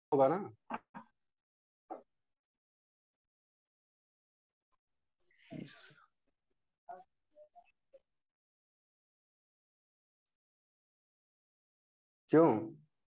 होगा ना। क्यों?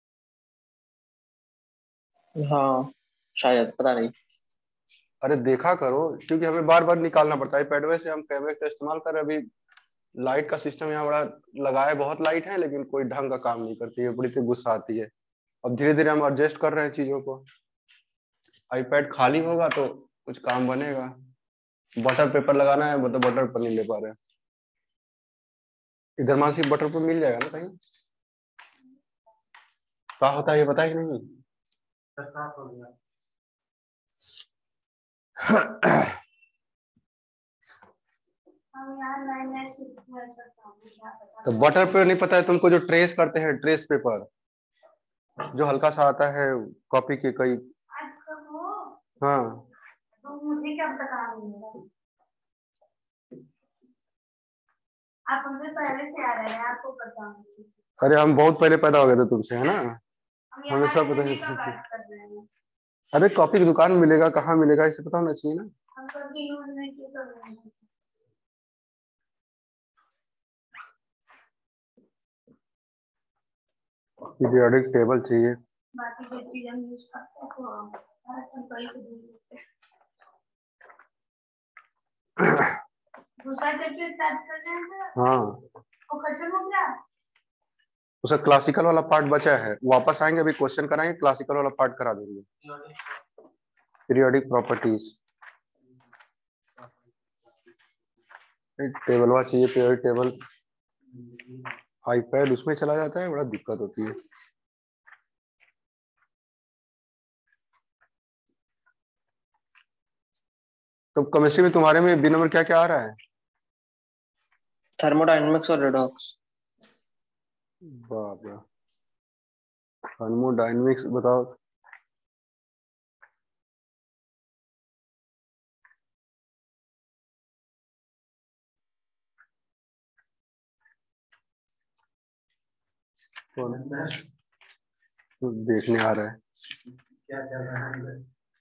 हाँ, शायद, पता नहीं। अरे देखा करो, क्योंकि हमें बार बार निकालना पड़ता है पैड। वैसे हम कैमरे का इस्तेमाल कर रहे हैं अभी। लाइट का सिस्टम यहाँ बड़ा लगाया, बहुत लाइट है लेकिन कोई ढंग का काम नहीं करती है, बड़ी तेज गुस्सा आती है। अब धीरे धीरे हम एडजस्ट कर रहे हैं चीजों को। आईपैड खाली होगा तो कुछ काम बनेगा। बटर पेपर लगाना है, मतलब बटर पेपर नहीं ले पा रहे हैं। इधर मानसी बटर पेपर मिल जाएगा ना कहीं? क्या होता है ये पता ही नहीं। तो बटर पेपर नहीं पता है तुमको? जो ट्रेस करते हैं, ट्रेस पेपर जो हल्का सा आता है कॉपी के कई। हाँ। तो मुझे क्या पता नहीं, आप हमसे पहले से आ रहे हैं, आपको पता नहीं। अरे हम बहुत पहले पैदा हो गए थे तुमसे, है ना। हमें सब पता है। अरे कॉपी की दुकान में मिलेगा, कहाँ मिलेगा, इसे पता होना चाहिए ना। हम कभी यूज नहीं किए कभी। पीरियोडिक टेबल चाहिए। बाकी जो चीज हम यूज करते हैं तो हम कहीं से ढूंढ लेते हैं। दूसरा चैप्टर स्टार्ट कर रहे हैं। हाँ, वो खत्म हो गया। उसका क्लासिकल वाला पार्ट बचा है, वापस आएंगे अभी क्वेश्चन कराएंगे, क्लासिकल वाला पार्ट करा देंगे। पीरियोडिक प्रॉपर्टीज टेबल चाहिए, पीरियोडिक टेबल। आईपैड उसमें चला जाता है, बड़ा दिक्कत होती है। तो केमिस्ट्री में तुम्हारे में बी नंबर क्या क्या आ रहा है? थर्मोडायनेमिक्स और रेडॉक्स। बाप रे, थर्मोडायनेमिक्स बताओ। तो देखने आ रहा है क्या चल रहा है।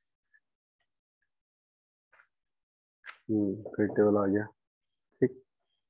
फिर टेबल आ गया। ठीक।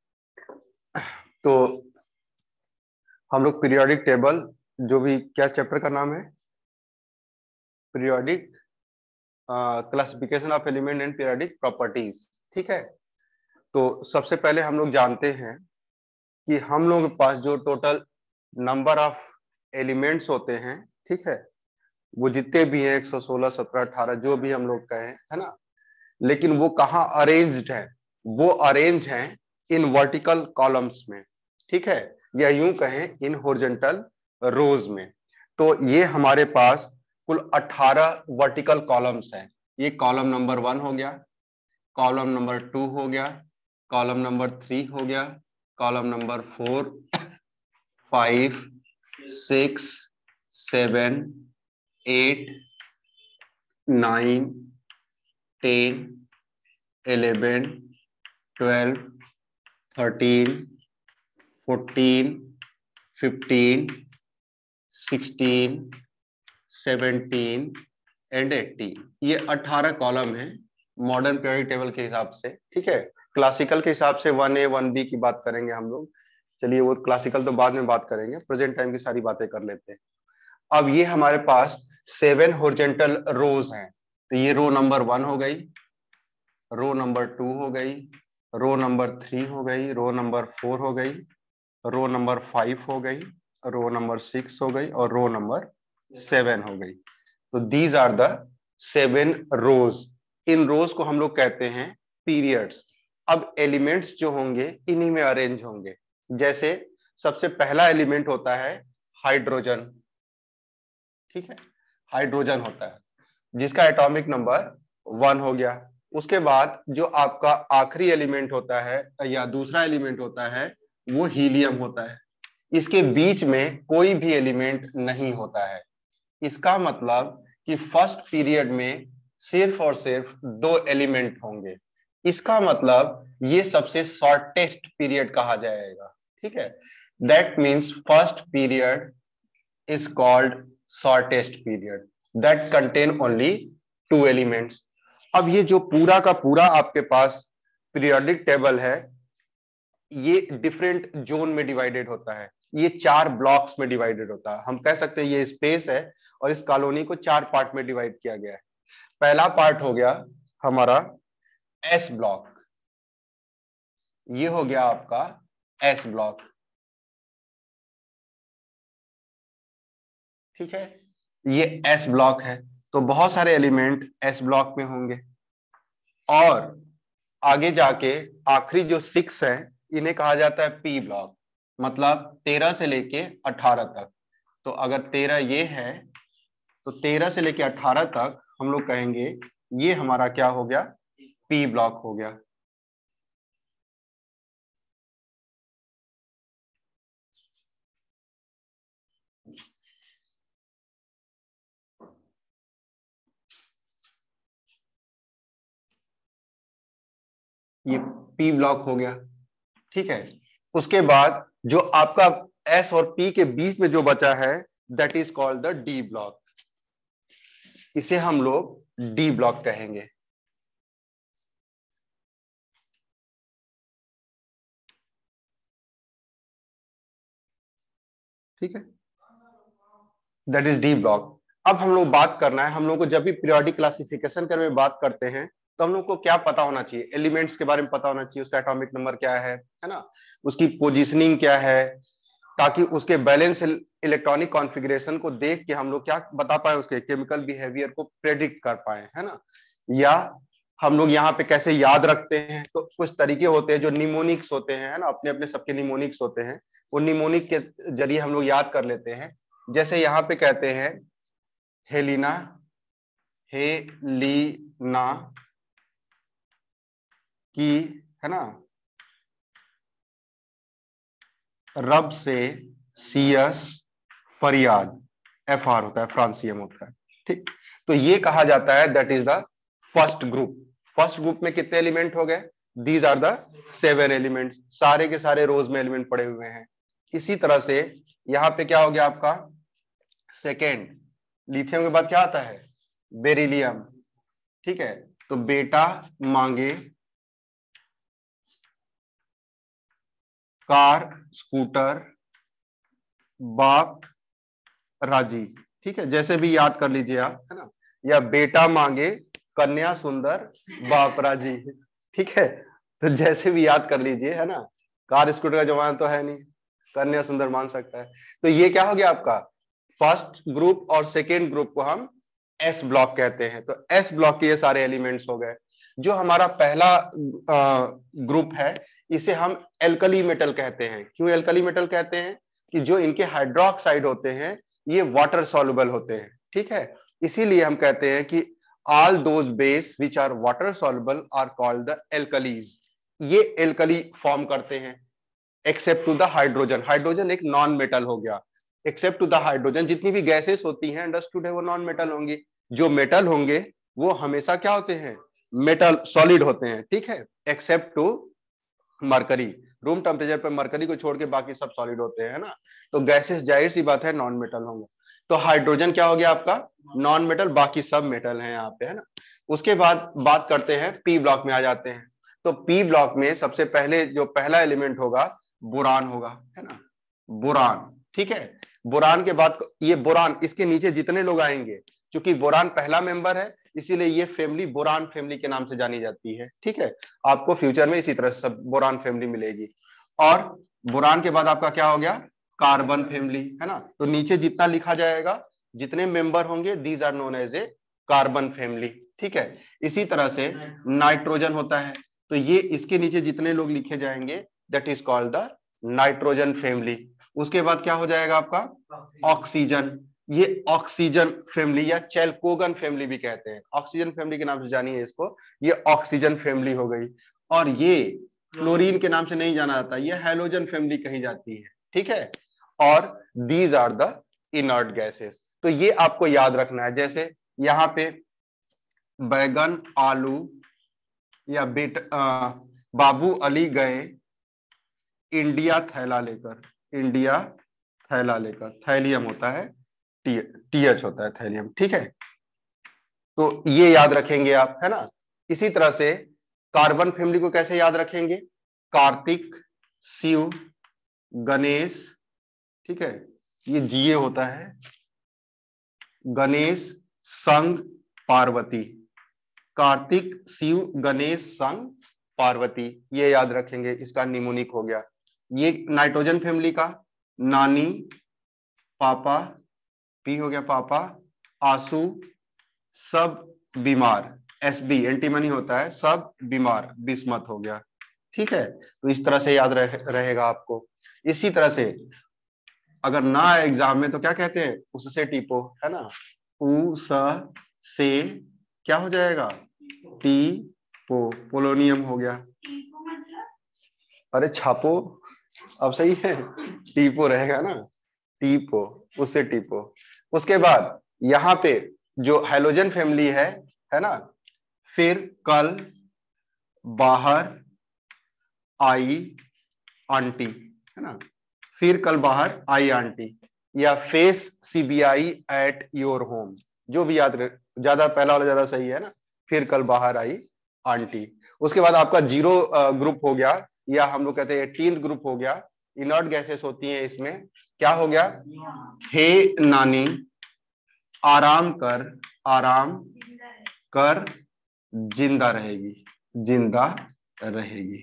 तो हम लोग पीरियोडिक टेबल, जो भी, क्या चैप्टर का नाम है? Periodic classification of element and periodic properties. ठीक है। तो सबसे पहले हम लोग जानते हैं कि हम लोग के पास जो टोटल नंबर ऑफ एलिमेंट्स होते हैं, ठीक है, वो जितने भी हैं 116, 17, 18, जो भी हम लोग कहें, है ना। लेकिन वो कहाँ अरेंज्ड है? वो अरेंज हैं इन वर्टिकल कॉलम्स में, ठीक है, या यूं कहें इन हॉरिजॉन्टल रोज में। तो ये हमारे पास कुल 18 वर्टिकल कॉलम्स हैं। ये कॉलम नंबर 1 हो गया, कॉलम नंबर 2 हो गया, कॉलम नंबर 3 हो गया, कॉलम नंबर 4, 5, 6, 7, 8, 9, 10, 11, 12, 13, 14, 15, 16, 17 एंड 18। ये 18 कॉलम है मॉडर्न पीरियोडिक टेबल के हिसाब से, ठीक है। क्लासिकल के हिसाब से 1A 1B की बात करेंगे हम लोग। चलिए वो क्लासिकल तो बाद में बात करेंगे, प्रेजेंट टाइम की सारी बातें कर लेते हैं। अब ये हमारे पास 7 हॉरिजॉन्टल रोज हैं। तो ये रो नंबर 1 हो गई, रो नंबर 2 हो गई, रो नंबर 3 हो गई, रो नंबर 4 हो गई, रो नंबर 5 हो गई, रो नंबर 6 हो गई, और रो नंबर 7 हो गई। तो दीज आर द 7 रोज। इन रोज को हम लोग कहते हैं पीरियड्स। अब एलिमेंट्स जो होंगे इन्हीं में अरेंज होंगे। जैसे सबसे पहला एलिमेंट होता है हाइड्रोजन, ठीक है, हाइड्रोजन होता है जिसका एटॉमिक नंबर 1 हो गया। उसके बाद जो आपका आखिरी एलिमेंट होता है या दूसरा एलिमेंट होता है वो हीलियम होता है। इसके बीच में कोई भी एलिमेंट नहीं होता है। इसका मतलब कि फर्स्ट पीरियड में सिर्फ और सिर्फ 2 एलिमेंट होंगे। इसका मतलब ये सबसे शॉर्टेस्ट पीरियड कहा जाएगा, ठीक है। That means first period is called shortest period. That contain only 2 elements. अब ये जो पूरा का पूरा आपके पास पीरियोडिक टेबल है, ये डिफरेंट जोन में डिवाइडेड होता है, ये 4 ब्लॉक्स में डिवाइडेड होता है। हम कह सकते हैं ये स्पेस है और इस कॉलोनी को 4 पार्ट में डिवाइड किया गया है। पहला पार्ट हो गया हमारा एस ब्लॉक, ये हो गया आपका एस ब्लॉक, ठीक है, ये एस ब्लॉक है। तो बहुत सारे एलिमेंट एस ब्लॉक में होंगे और आगे जाके आखिरी जो 6 है इन्हें कहा जाता है पी ब्लॉक, मतलब 13 से लेके 18 तक। तो अगर 13 ये है तो 13 से लेके 18 तक हम लोग कहेंगे ये हमारा क्या हो गया, पी ब्लॉक हो गया। ये पी ब्लॉक हो गया, ठीक है। उसके बाद जो आपका एस और पी के बीच में जो बचा है that is called the D block, इसे हम लोग डी ब्लॉक कहेंगे। ठीक है, दैट इज डी ब्लॉक। अब हम लोग बात करना है, हम लोग को जब भी पीरियोडिक क्लासिफिकेशन के बारे में बात करते हैं तो हम लोग को क्या पता होना चाहिए, एलिमेंट्स के बारे में पता होना चाहिए, उसका एटॉमिक नंबर क्या है ना, उसकी पोजीशनिंग क्या है, ताकि उसके बैलेंस इलेक्ट्रॉनिक कॉन्फ़िगरेशन को देख के हम लोग क्या बता पाए, उसके केमिकल बिहेवियर को प्रेडिक्ट कर पाए, है ना। या हम लोग यहाँ पे कैसे याद रखते हैं, तो कुछ तरीके होते हैं जो निमोनिक्स होते हैं, है ना, अपने अपने सबके निमोनिक्स होते हैं, वो निमोनिक के जरिए हम लोग याद कर लेते हैं। जैसे यहाँ पे कहते हैं हेलिना, हेलीना की, है ना, रब से सीएस फरियाद, एफ आर होता है, फ्रांसियम होता है, ठीक। तो ये कहा जाता है that is the first group. First group में कितने एलिमेंट हो गए, दीज आर द 7 एलिमेंट, सारे के सारे रोज में एलिमेंट पड़े हुए हैं। इसी तरह से यहाँ पे क्या हो गया आपका सेकेंड, लिथियम के बाद क्या आता है, बेरिलियम, ठीक है। तो बेटा मांगे कार स्कूटर बाप राजी, ठीक है, जैसे भी याद कर लीजिए आप, है ना, या बेटा मांगे कन्या सुंदर बाप राजी, ठीक है। तो जैसे भी याद कर लीजिए, है ना, कार स्कूटर का जमाना तो है नहीं, कन्या सुंदर मान सकता है। तो ये क्या हो गया आपका फर्स्ट ग्रुप, और सेकेंड ग्रुप को हम एस ब्लॉक कहते हैं। तो एस ब्लॉक के ये सारे एलिमेंट्स हो गए। जो हमारा पहला ग्रुप है इसे हम एल्कली मेटल कहते हैं। क्यों एल्कली मेटल कहते हैं, कि जो इनके हाइड्रोक्साइड होते हैं ये वाटर सॉल्युबल होते हैं, ठीक है। इसीलिए हम कहते हैं कि all those base which are water soluble are called the alkalis. ये एल्कली फॉर्म करते हैं except to the hydrogen, hydrogen एक नॉन मेटल हो गया, एक्सेप्ट टू द हाइड्रोजन, जितनी भी गैसेस होती हैं अंडरस्टूड है वो नॉन मेटल होंगी, जो मेटल होंगे वो हमेशा क्या होते हैं, मेटल सॉलिड होते हैं, ठीक है, except to mercury. Room temperature पर मरकरी को छोड़ के बाकी सब सॉलिड होते हैं, ना। तो गैसेस जाहिर सी बात है नॉन मेटल होंगे। तो हाइड्रोजन क्या हो गया आपका नॉन मेटल, बाकी सब मेटल हैं यहाँ पे, है ना। उसके बाद बात करते हैं पी ब्लॉक में आ जाते हैं। तो पी ब्लॉक में सबसे पहले जो पहला एलिमेंट होगा बोरान होगा, है ना, बोरान, ठीक है। बोरान के बाद ये बोरान, इसके नीचे जितने लोग आएंगे, क्योंकि बोरान पहला मेंबर है इसीलिए ये फैमिली बोरान फैमिली के नाम से जानी जाती है, ठीक है। आपको फ्यूचर में इसी तरह सब बोरान फैमिली मिलेगी। और बोरान के बाद आपका क्या हो गया कार्बन फैमिली, है ना। तो नीचे जितना लिखा जाएगा, जितने मेंबर होंगे these are known as a carbon family, ठीक है। इसी तरह से नाइट्रोजन होता है, तो ये इसके नीचे जितने लोग लिखे जाएंगे that is called the nitrogen family. उसके बाद क्या हो जाएगा आपका ऑक्सीजन, ये ऑक्सीजन फैमिली या चैल्कोगन फैमिली भी कहते हैं, ऑक्सीजन फैमिली के नाम से जानिए इसको, ये ऑक्सीजन फैमिली हो गई। और ये फ्लोरीन के नाम से नहीं जाना जाता, ये हैलोजन फैमिली कही जाती है, ठीक है। और these are the inert gases. तो ये आपको याद रखना है, जैसे यहाँ पे बैगन आलू या बाबू अली गए इंडिया थैला लेकर, इंडिया थैला लेकर, थैलियम होता है, टीएच होता है थैलियम, ठीक है। तो ये याद रखेंगे आप, है ना। इसी तरह से कार्बन फैमिली को कैसे याद रखेंगे? कार्तिक, शिव, गणेश, ठीक है, ये जीए होता है, गणेश, संग, पार्वती। कार्तिक, शिव, गणेश, संग, पार्वती, ये याद रखेंगे। इसका निमोनिक हो गया। ये नाइट्रोजन फैमिली का नानी, पापा, पी हो गया पापा, आंसू, सब बीमार, एसबी एंटीमनी होता है, सब बीमार, बिस्मत हो गया। ठीक है, तो इस तरह से याद रहेगा आपको। इसी तरह से अगर ना आए एग्जाम में तो क्या कहते हैं? उससे टीपो, है ना। उ से क्या हो जाएगा? टी पो, पोलोनियम हो गया। अरे छापो, अब सही है, टीपो रहेगा ना, टीपो, उससे टीपो। उसके बाद यहाँ पे जो हैलोजन फैमिली है ना, फिर कल, बाहर, आई, आंटी, है ना, फिर कल बाहर आई आंटी, या face CBI at your home, जो भी याद ज्यादा पहला वाला ज्यादा सही है ना, फिर कल बाहर आई आंटी। उसके बाद आपका जीरो ग्रुप हो गया, या हम लोग कहते हैं 18th ग्रुप हो गया, इनर्ट गैसेस होती हैं इसमें। क्या हो गया? हे नानी, आराम कर, जिंदा रहेगी, जिंदा रहेगी।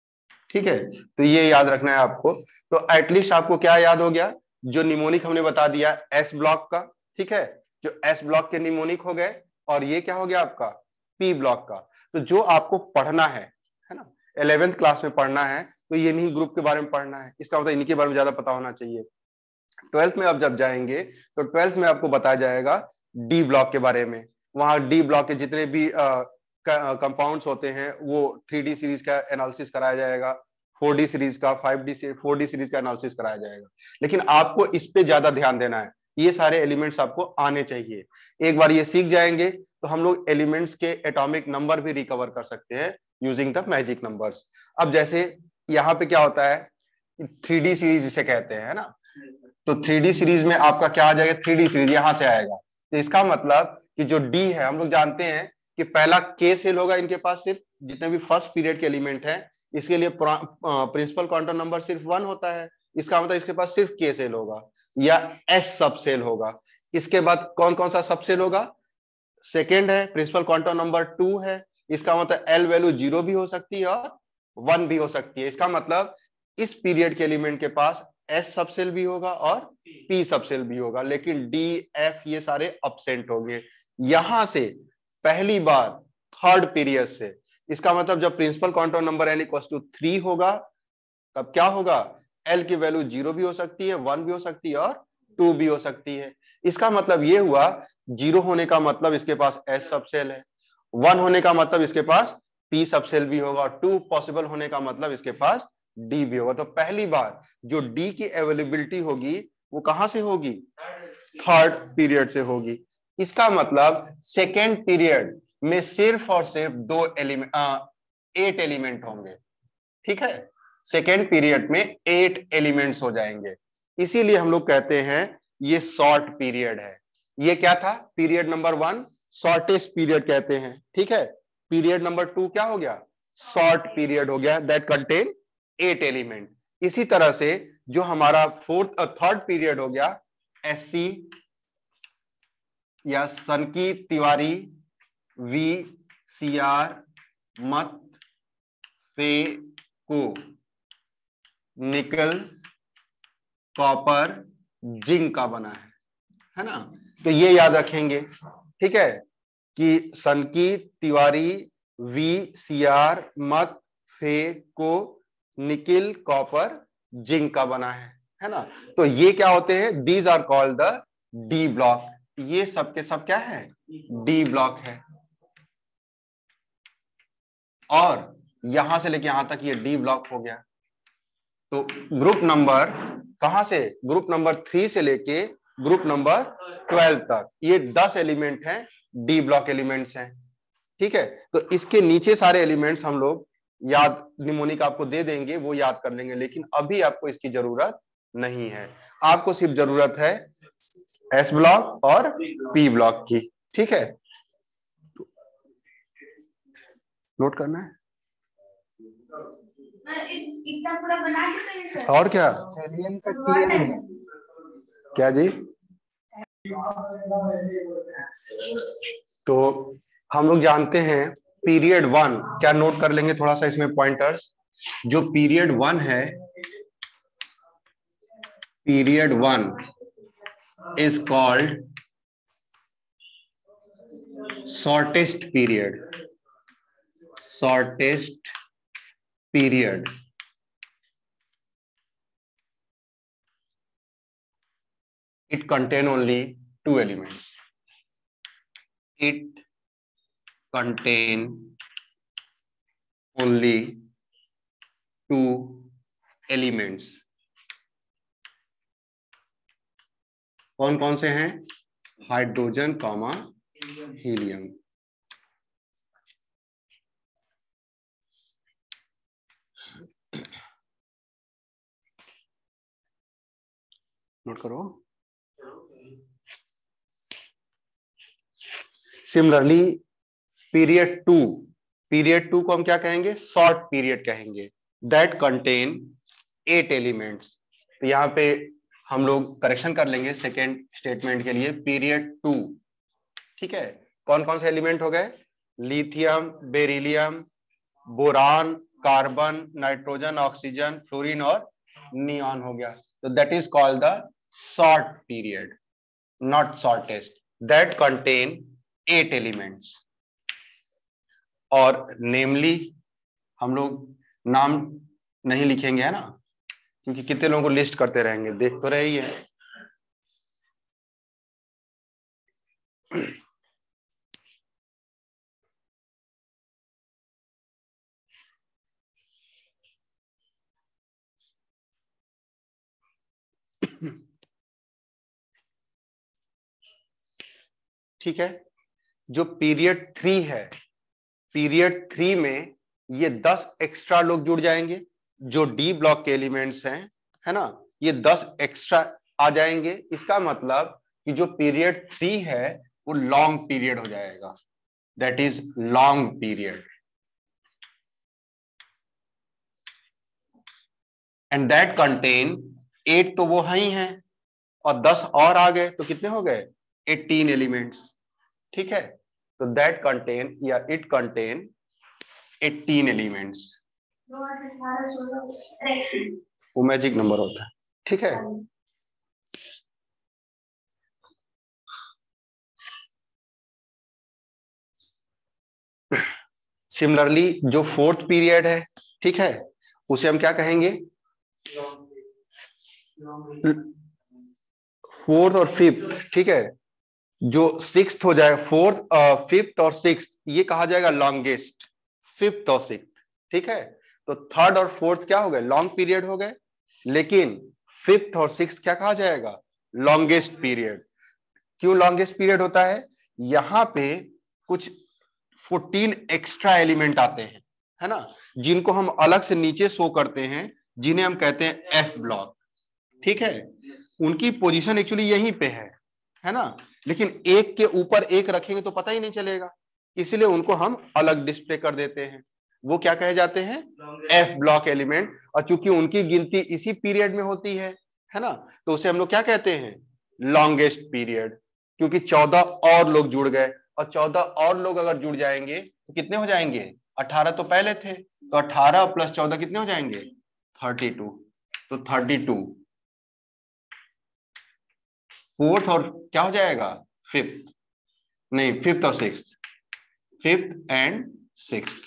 ठीक है, तो ये याद रखना है आपको। तो एटलीस्ट आपको क्या याद हो गया? जो निमोनिक हमने बता दिया एस ब्लॉक का, ठीक है, जो एस ब्लॉक के निमोनिक हो गए, और ये क्या हो गया आपका? पी ब्लॉक का। तो जो आपको पढ़ना है ना, 11th क्लास में पढ़ना है, तो ये नहीं ग्रुप के बारे में पढ़ना है, इसका मतलब इनके बारे में ज्यादा पता होना चाहिए। 12th में आप जब जाएंगे तो 12th में आपको बताया जाएगा डी ब्लॉक के बारे में। वहां डी ब्लॉक के जितने भी कंपाउंड्स होते हैं वो 3D सीरीज का एनालिसिस कराया जाएगा, 4D सीरीज का, 4D सीरीज का एनालिसिस कराया जाएगा। लेकिन आपको इस पे ज्यादा ध्यान देना है, ये सारे एलिमेंट्स आपको आने चाहिए। एक बार ये सीख जाएंगे तो हम लोग एलिमेंट्स के एटॉमिक नंबर भी रिकवर कर सकते हैं यूजिंग द मैजिक नंबर्स। अब जैसे यहाँ पे क्या होता है, 3D सीरीज जिसे कहते हैं, है ना, तो 3D सीरीज में आपका क्या आ जाएगा? 3D सीरीज यहां से आएगा। तो इसका मतलब कि जो डी है, हम लोग जानते हैं कि पहला के सेल होगा इनके पास, सिर्फ जितने भी फर्स्ट पीरियड के एलिमेंट हैं, इसके लिए प्रिंसिपल क्वांटम नंबर सिर्फ 1 होता है। इसका मतलब इसके पास सिर्फ के सेल होगा या एस सब सेल होगा। इसके बाद कौन कौन सा सब सेल होगा? सेकेंड है, प्रिंसिपल क्वांटम नंबर 2 है, इसका मतलब एल वैल्यू 0 भी हो सकती है और 1 भी हो सकती है। इसका मतलब इस पीरियड के एलिमेंट के पास एस सबसेल भी होगा और पी सबसेल भी होगा, लेकिन डी एफ ये सारे अब्सेंट होंगे। यहां से पहली बार थर्ड पीरियड से, इसका मतलब जब principal quantum number N equal to 3 होगा, तब क्या होगा? एल की वैल्यू 0 भी हो सकती है, 1 भी हो सकती है और 2 भी हो सकती है। इसका मतलब ये हुआ, 0 होने का मतलब इसके पास एस सबसेल है, 1 होने का मतलब इसके पास पी सबसेल भी होगा, और 2 पॉसिबल होने का मतलब इसके पास डी भी होगा। तो पहली बार जो डी की अवेलेबिलिटी होगी वो कहां से होगी? थर्ड पीरियड से होगी। इसका मतलब सेकेंड पीरियड में सिर्फ और सिर्फ 8 एलिमेंट होंगे। ठीक है, सेकेंड पीरियड में 8 एलिमेंट्स हो जाएंगे। इसीलिए हम लोग कहते हैं ये शॉर्ट पीरियड है। ये क्या था? पीरियड नंबर 1 शॉर्टेस्ट पीरियड कहते हैं। ठीक है, पीरियड नंबर 2 क्या हो गया? शॉर्ट पीरियड हो गया, दैट कंटेन 8 एलिमेंट। इसी तरह से जो हमारा थर्ड पीरियड हो गया, एससी या सनकी तिवारी, वी, सीआर, मत, फे, को, निकल, कॉपर, जिंक का बना है ना। तो ये याद रखेंगे, ठीक है, कि सनकी तिवारी, वी, सीआर, मत, फे, को, निकिल, कॉपर, जिंक का बना है ना। तो ये क्या होते हैं? These are called the D block. ये सब के सब क्या है? डी ब्लॉक है। और यहां से लेके यहां तक ये डी ब्लॉक हो गया। तो ग्रुप नंबर कहां से? ग्रुप नंबर 3 से लेके ग्रुप नंबर 12 तक ये 10 एलिमेंट हैं, डी ब्लॉक एलिमेंट्स हैं। ठीक है, तो इसके नीचे सारे एलिमेंट्स हम लोग याद, निमोनिक आपको दे देंगे, वो याद कर लेंगे, लेकिन अभी आपको इसकी जरूरत नहीं है। आपको सिर्फ जरूरत है एस ब्लॉक और पी ब्लॉक की। ठीक है, नोट करना है इतना पूरा बना के और क्या सेलियन का टीएल क्या जी। तो हम लोग जानते हैं पीरियड 1, क्या नोट कर लेंगे थोड़ा सा इसमें पॉइंटर्स। जो पीरियड 1 है, period 1 is called shortest period, shortest period. It contain only two elements. It contain only two elements. कौन कौन से हैं? Hydrogen comma helium. नोट करो। सिमिलरली पीरियड टू को हम क्या कहेंगे? शॉर्ट पीरियड कहेंगे। That contain 8 elements. तो यहां पे हम लोग करेक्शन कर लेंगे सेकेंड स्टेटमेंट के लिए। पीरियड 2, ठीक है, कौन कौन से एलिमेंट हो गए? Lithium, beryllium, boron, carbon, nitrogen, oxygen, fluorine और नियॉन हो गया। तो that is called the short period, not shortest. That contain 8 elements. और नेमली हम लोग नाम नहीं लिखेंगे, है ना, क्योंकि कितने लोगों को लिस्ट करते रहेंगे, देख तो रहे ही है। ठीक है, जो पीरियड 3 है, पीरियड 3 में ये 10 एक्स्ट्रा लोग जुड़ जाएंगे, जो डी ब्लॉक के एलिमेंट्स हैं, है ना, ये 10 एक्स्ट्रा आ जाएंगे। इसका मतलब कि जो पीरियड 3 है वो लॉन्ग पीरियड हो जाएगा, that is long period. And that contain 8 तो वो ही हैं, और 10 और आ गए तो कितने हो गए? 18 एलिमेंट्स। ठीक है, तो दैट कंटेन या इट कंटेन 18 एलिमेंट्स। वो मैजिक नंबर होता है। ठीक है, सिमिलरली जो फोर्थ पीरियड है, ठीक है, उसे हम क्या कहेंगे? फोर्थ और फिफ्थ। ठीक है, जो सिक्स्थ हो जाए, फोर्थ, फिफ्थ और सिक्स्थ, ये कहा जाएगा लॉन्गेस्ट। फिफ्थ और सिक्स्थ, ठीक है, तो थर्ड और फोर्थ क्या हो गए? लॉन्ग पीरियड हो गए। लेकिन फिफ्थ और सिक्स्थ क्या कहा जाएगा? Longest period. क्यों लॉन्गेस्ट पीरियड होता है? यहां पे कुछ 14 एक्स्ट्रा एलिमेंट आते हैं, है ना, जिनको हम अलग से नीचे शो करते हैं, जिन्हें हम कहते हैं एफ ब्लॉक। ठीक है, उनकी पोजीशन एक्चुअली यहीं पे है ना, लेकिन एक के ऊपर एक रखेंगे तो पता ही नहीं चलेगा, इसलिए उनको हम अलग डिस्प्ले कर देते हैं। वो क्या कहे जाते हैं? F block element. और चूंकि उनकी गिनती इसी पीरियड में होती है ना, तो उसे हम लोग क्या कहते हैं? Longest period. क्योंकि 14 और लोग जुड़ गए, और 14 और लोग अगर जुड़ जाएंगे तो कितने हो जाएंगे? 18 तो पहले थे, तो 18 प्लस 14 कितने हो जाएंगे? 32। तो 32 फोर्थ और क्या हो जाएगा? फिफ्थ, नहीं, फिफ्थ और सिक्स्थ, फिफ्थ एंड सिक्स्थ।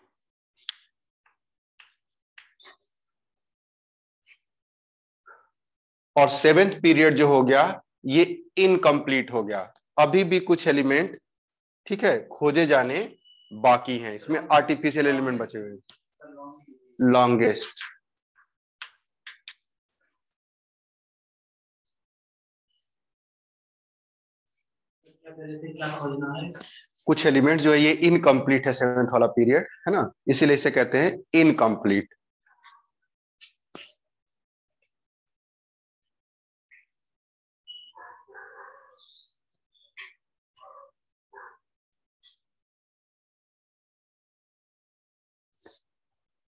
और सेवेंथ पीरियड जो हो गया, ये इनकम्प्लीट हो गया। अभी भी कुछ एलिमेंट, ठीक है, खोजे जाने बाकी हैं, इसमें आर्टिफिशियल एलिमेंट बचे हुए। लॉन्गेस्ट। कुछ एलिमेंट जो है ये इनकम्प्लीट है, सेवेंथ वाला पीरियड, है ना, इसीलिए इसे कहते हैं इनकम्प्लीट।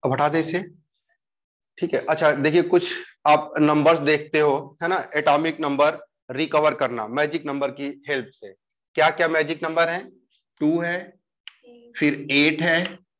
अब हटा दे इसे, ठीक है। अच्छा देखिए, कुछ आप नंबर्स देखते हो है ना, एटॉमिक नंबर रिकवर करना मैजिक नंबर की हेल्प से। क्या क्या मैजिक नंबर है? 2 है, फिर 8 है,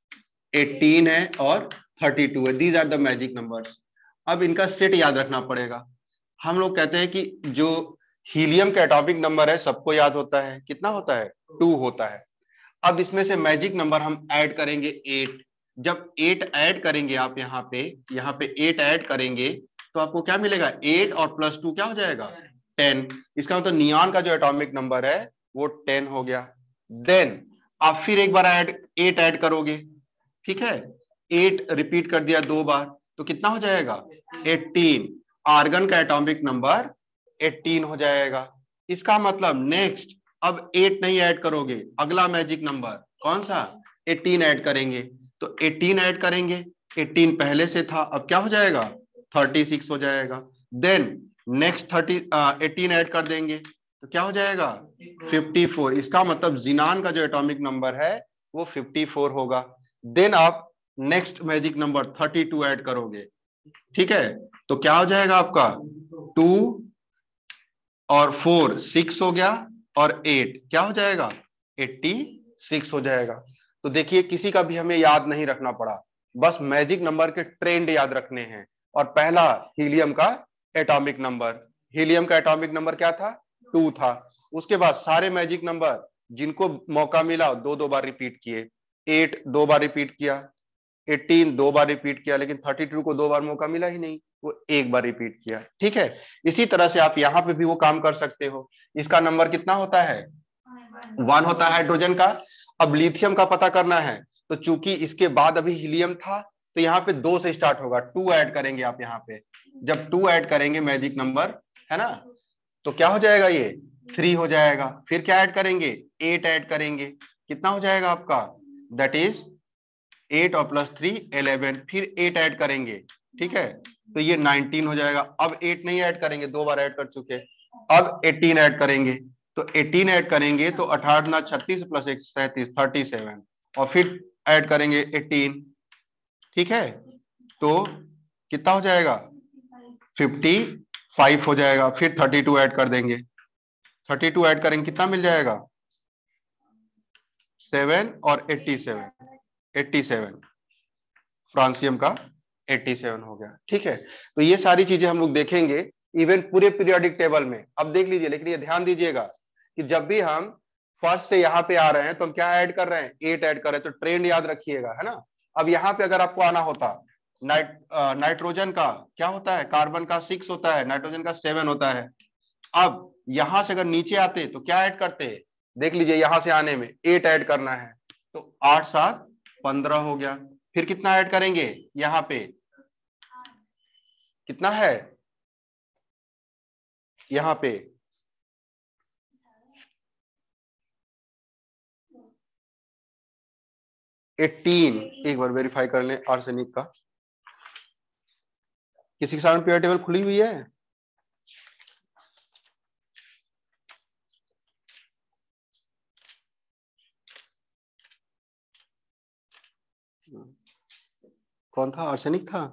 18 है और 32 है। These are the magic numbers. अब इनका सेट याद रखना पड़ेगा। हम लोग कहते हैं कि जो हीलियम का एटॉमिक नंबर है सबको याद होता है, कितना होता है? 2 होता है। अब इसमें से मैजिक नंबर हम ऐड करेंगे 8। जब 8 ऐड करेंगे आप यहाँ पे 8 ऐड करेंगे तो आपको क्या मिलेगा? 8 और प्लस 2 क्या हो जाएगा? 10। इसका मतलब नियॉन का जो एटॉमिक नंबर है वो 10 हो गया। देन आप फिर एक बार 8 ऐड करोगे, ठीक है। 8 रिपीट कर दिया 2 बार तो कितना हो जाएगा? 18। आर्गन का एटॉमिक नंबर 18 हो जाएगा। इसका मतलब नेक्स्ट अब 8 नहीं ऐड करोगे, अगला मैजिक नंबर कौन सा? 18 ऐड करेंगे। तो 18 ऐड करेंगे, 18 पहले से था, अब क्या हो जाएगा? 36 हो जाएगा। देन नेक्स्ट 18 ऐड कर देंगे तो क्या हो जाएगा? 54। इसका मतलब जिनान का जो एटॉमिक नंबर है वो 54 होगा। देन आप नेक्स्ट मैजिक नंबर 32 ऐड करोगे, ठीक है। तो क्या हो जाएगा आपका? 2 और 4 6 हो गया और 8 क्या हो जाएगा? 86 हो जाएगा। तो देखिए किसी का भी हमें याद नहीं रखना पड़ा, बस मैजिक नंबर के ट्रेंड याद रखने हैं। और पहला हीलियम का एटॉमिक नंबर, हीलियम का एटॉमिक नंबर क्या था? 2 था। उसके बाद सारे मैजिक नंबर जिनको मौका मिला 2-2 बार रिपीट किए। 8 2 बार रिपीट किया, 18 2 बार रिपीट किया, लेकिन 32 को 2 बार मौका मिला ही नहीं, वो 1 बार रिपीट किया, ठीक है। इसी तरह से आप यहाँ पे भी वो काम कर सकते हो। इसका नंबर कितना होता है? 1 होता है हाइड्रोजन का। अब लिथियम का पता करना है, तो चूंकि इसके बाद अभी हीलियम था तो यहाँ पे 2 से स्टार्ट होगा। 2 ऐड करेंगे आप यहाँ पे, जब 2 ऐड करेंगे मैजिक नंबर, है ना, तो क्या हो जाएगा? ये 3 हो जाएगा। फिर क्या ऐड करेंगे? 8 ऐड करेंगे, कितना हो जाएगा आपका? दैट इज 8 और प्लस 3 11। फिर 8 ऐड करेंगे, ठीक है, तो ये 19 हो जाएगा। अब 8 नहीं ऐड करेंगे, 2 बार ऐड कर चुके। अब 18 ऐड करेंगे, तो 18 ऐड करेंगे तो 18 36 प्लस 1 37 37। और फिर ऐड करेंगे 18, ठीक है, तो कितना हो जाएगा? 55 हो जाएगा। फिर 32 ऐड कर देंगे, 32 ऐड करेंगे कितना मिल जाएगा? 7 और 87 87। फ्रांसियम का 87 हो गया, ठीक है। तो ये सारी चीजें हम लोग देखेंगे इवन पूरे पीरियोडिक टेबल में। अब देख लीजिए, लेकिन ये ध्यान दीजिएगा कि जब भी हम फर्स्ट से यहाँ पे आ रहे हैं तो हम क्या ऐड कर रहे हैं? 8 ऐड कर रहे हैं, तो ट्रेंड याद रखिएगा, है ना। अब यहाँ पे अगर आपको आना होता, नाइट्रोजन का क्या होता है? कार्बन का 6 होता है, नाइट्रोजन का 7 होता है। अब यहां से अगर नीचे आते तो क्या ऐड करते? देख लीजिए, यहां से आने में 8 ऐड करना है, तो 8 7 15 हो गया। फिर कितना ऐड करेंगे? यहाँ पे कितना है? यहाँ पे 18। एक बार वेरीफाई कर लें आर्सेनिक का। किसी के सामने पीरियड टेबल खुली हुई है? कौन था? आर्सेनिक था।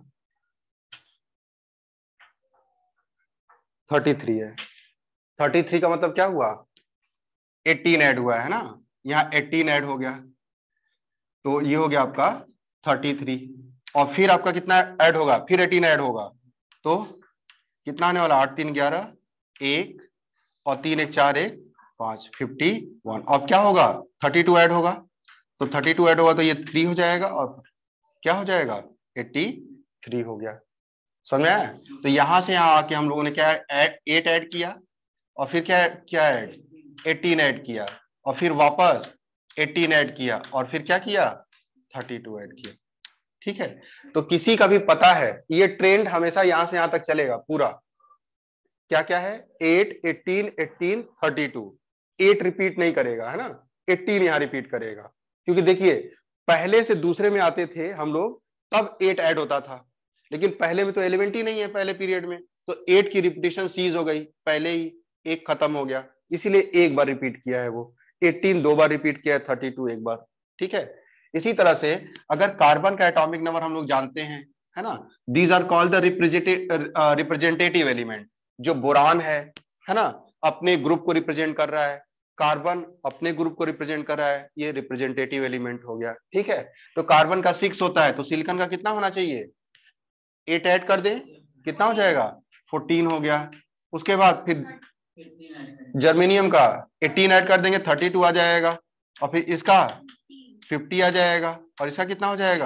33 है। 33 का मतलब क्या हुआ? 18 ऐड हुआ है ना, यहाँ 18 ऐड हो गया, तो ये हो गया आपका 33। और फिर आपका कितना ऐड होगा? फिर 18 ऐड होगा, तो कितना आने वाला? 8 3 11 1 और 3 1 4 1 5 51। अब क्या होगा? 32 ऐड होगा, तो 32 ऐड होगा तो ये 3 हो जाएगा और क्या हो जाएगा? 83 हो गया। समझ में आया? तो यहां से यहाँ आके हम लोगों ने क्या 8 ऐड किया, और फिर क्या क्या ऐड? 18 ऐड किया, और फिर वापस 18 ऐड किया, और फिर क्या किया? 32 ऐड किया, ठीक है। तो किसी का भी पता है ये ट्रेंड हमेशा यहां से यहां तक चलेगा पूरा। क्या क्या है? 8 18 18 32। 8 रिपीट नहीं करेगा, है ना, 18 यहां रिपीट करेगा। क्योंकि देखिए, पहले से दूसरे में आते थे हम लोग तब 8 ऐड होता था, लेकिन पहले में तो एलिमेंट ही नहीं है पहले पीरियड में, तो 8 की रिपीटेशन सीज हो गई, पहले ही एक खत्म हो गया, इसीलिए एक बार रिपीट किया है वो। 18 2 बार रिपीट किया है, 32 एक बार, ठीक है। इसी तरह से अगर कार्बन का एटॉमिक नंबर हम लोग जानते हैं, है ना, these are called the representative element. जो बोरान है ना, अपने ग्रुप को रिप्रेजेंट कर रहा है, कार्बन अपने ग्रुप को रिप्रेजेंट कर रहा है, ये रिप्रेजेंटेटिव एलिमेंट हो गया। ठीक है, तो कार्बन का 6 होता है, तो सिलिकॉन का कितना होना चाहिए? 8 ऐड कर दें, कितना हो जाएगा? 14 हो गया। उसके बाद फिर जर्मेनियम का 18 ऐड कर देंगे, 32 आ जाएगा, और फिर इसका 50 आ जाएगा, और इसका कितना हो जाएगा?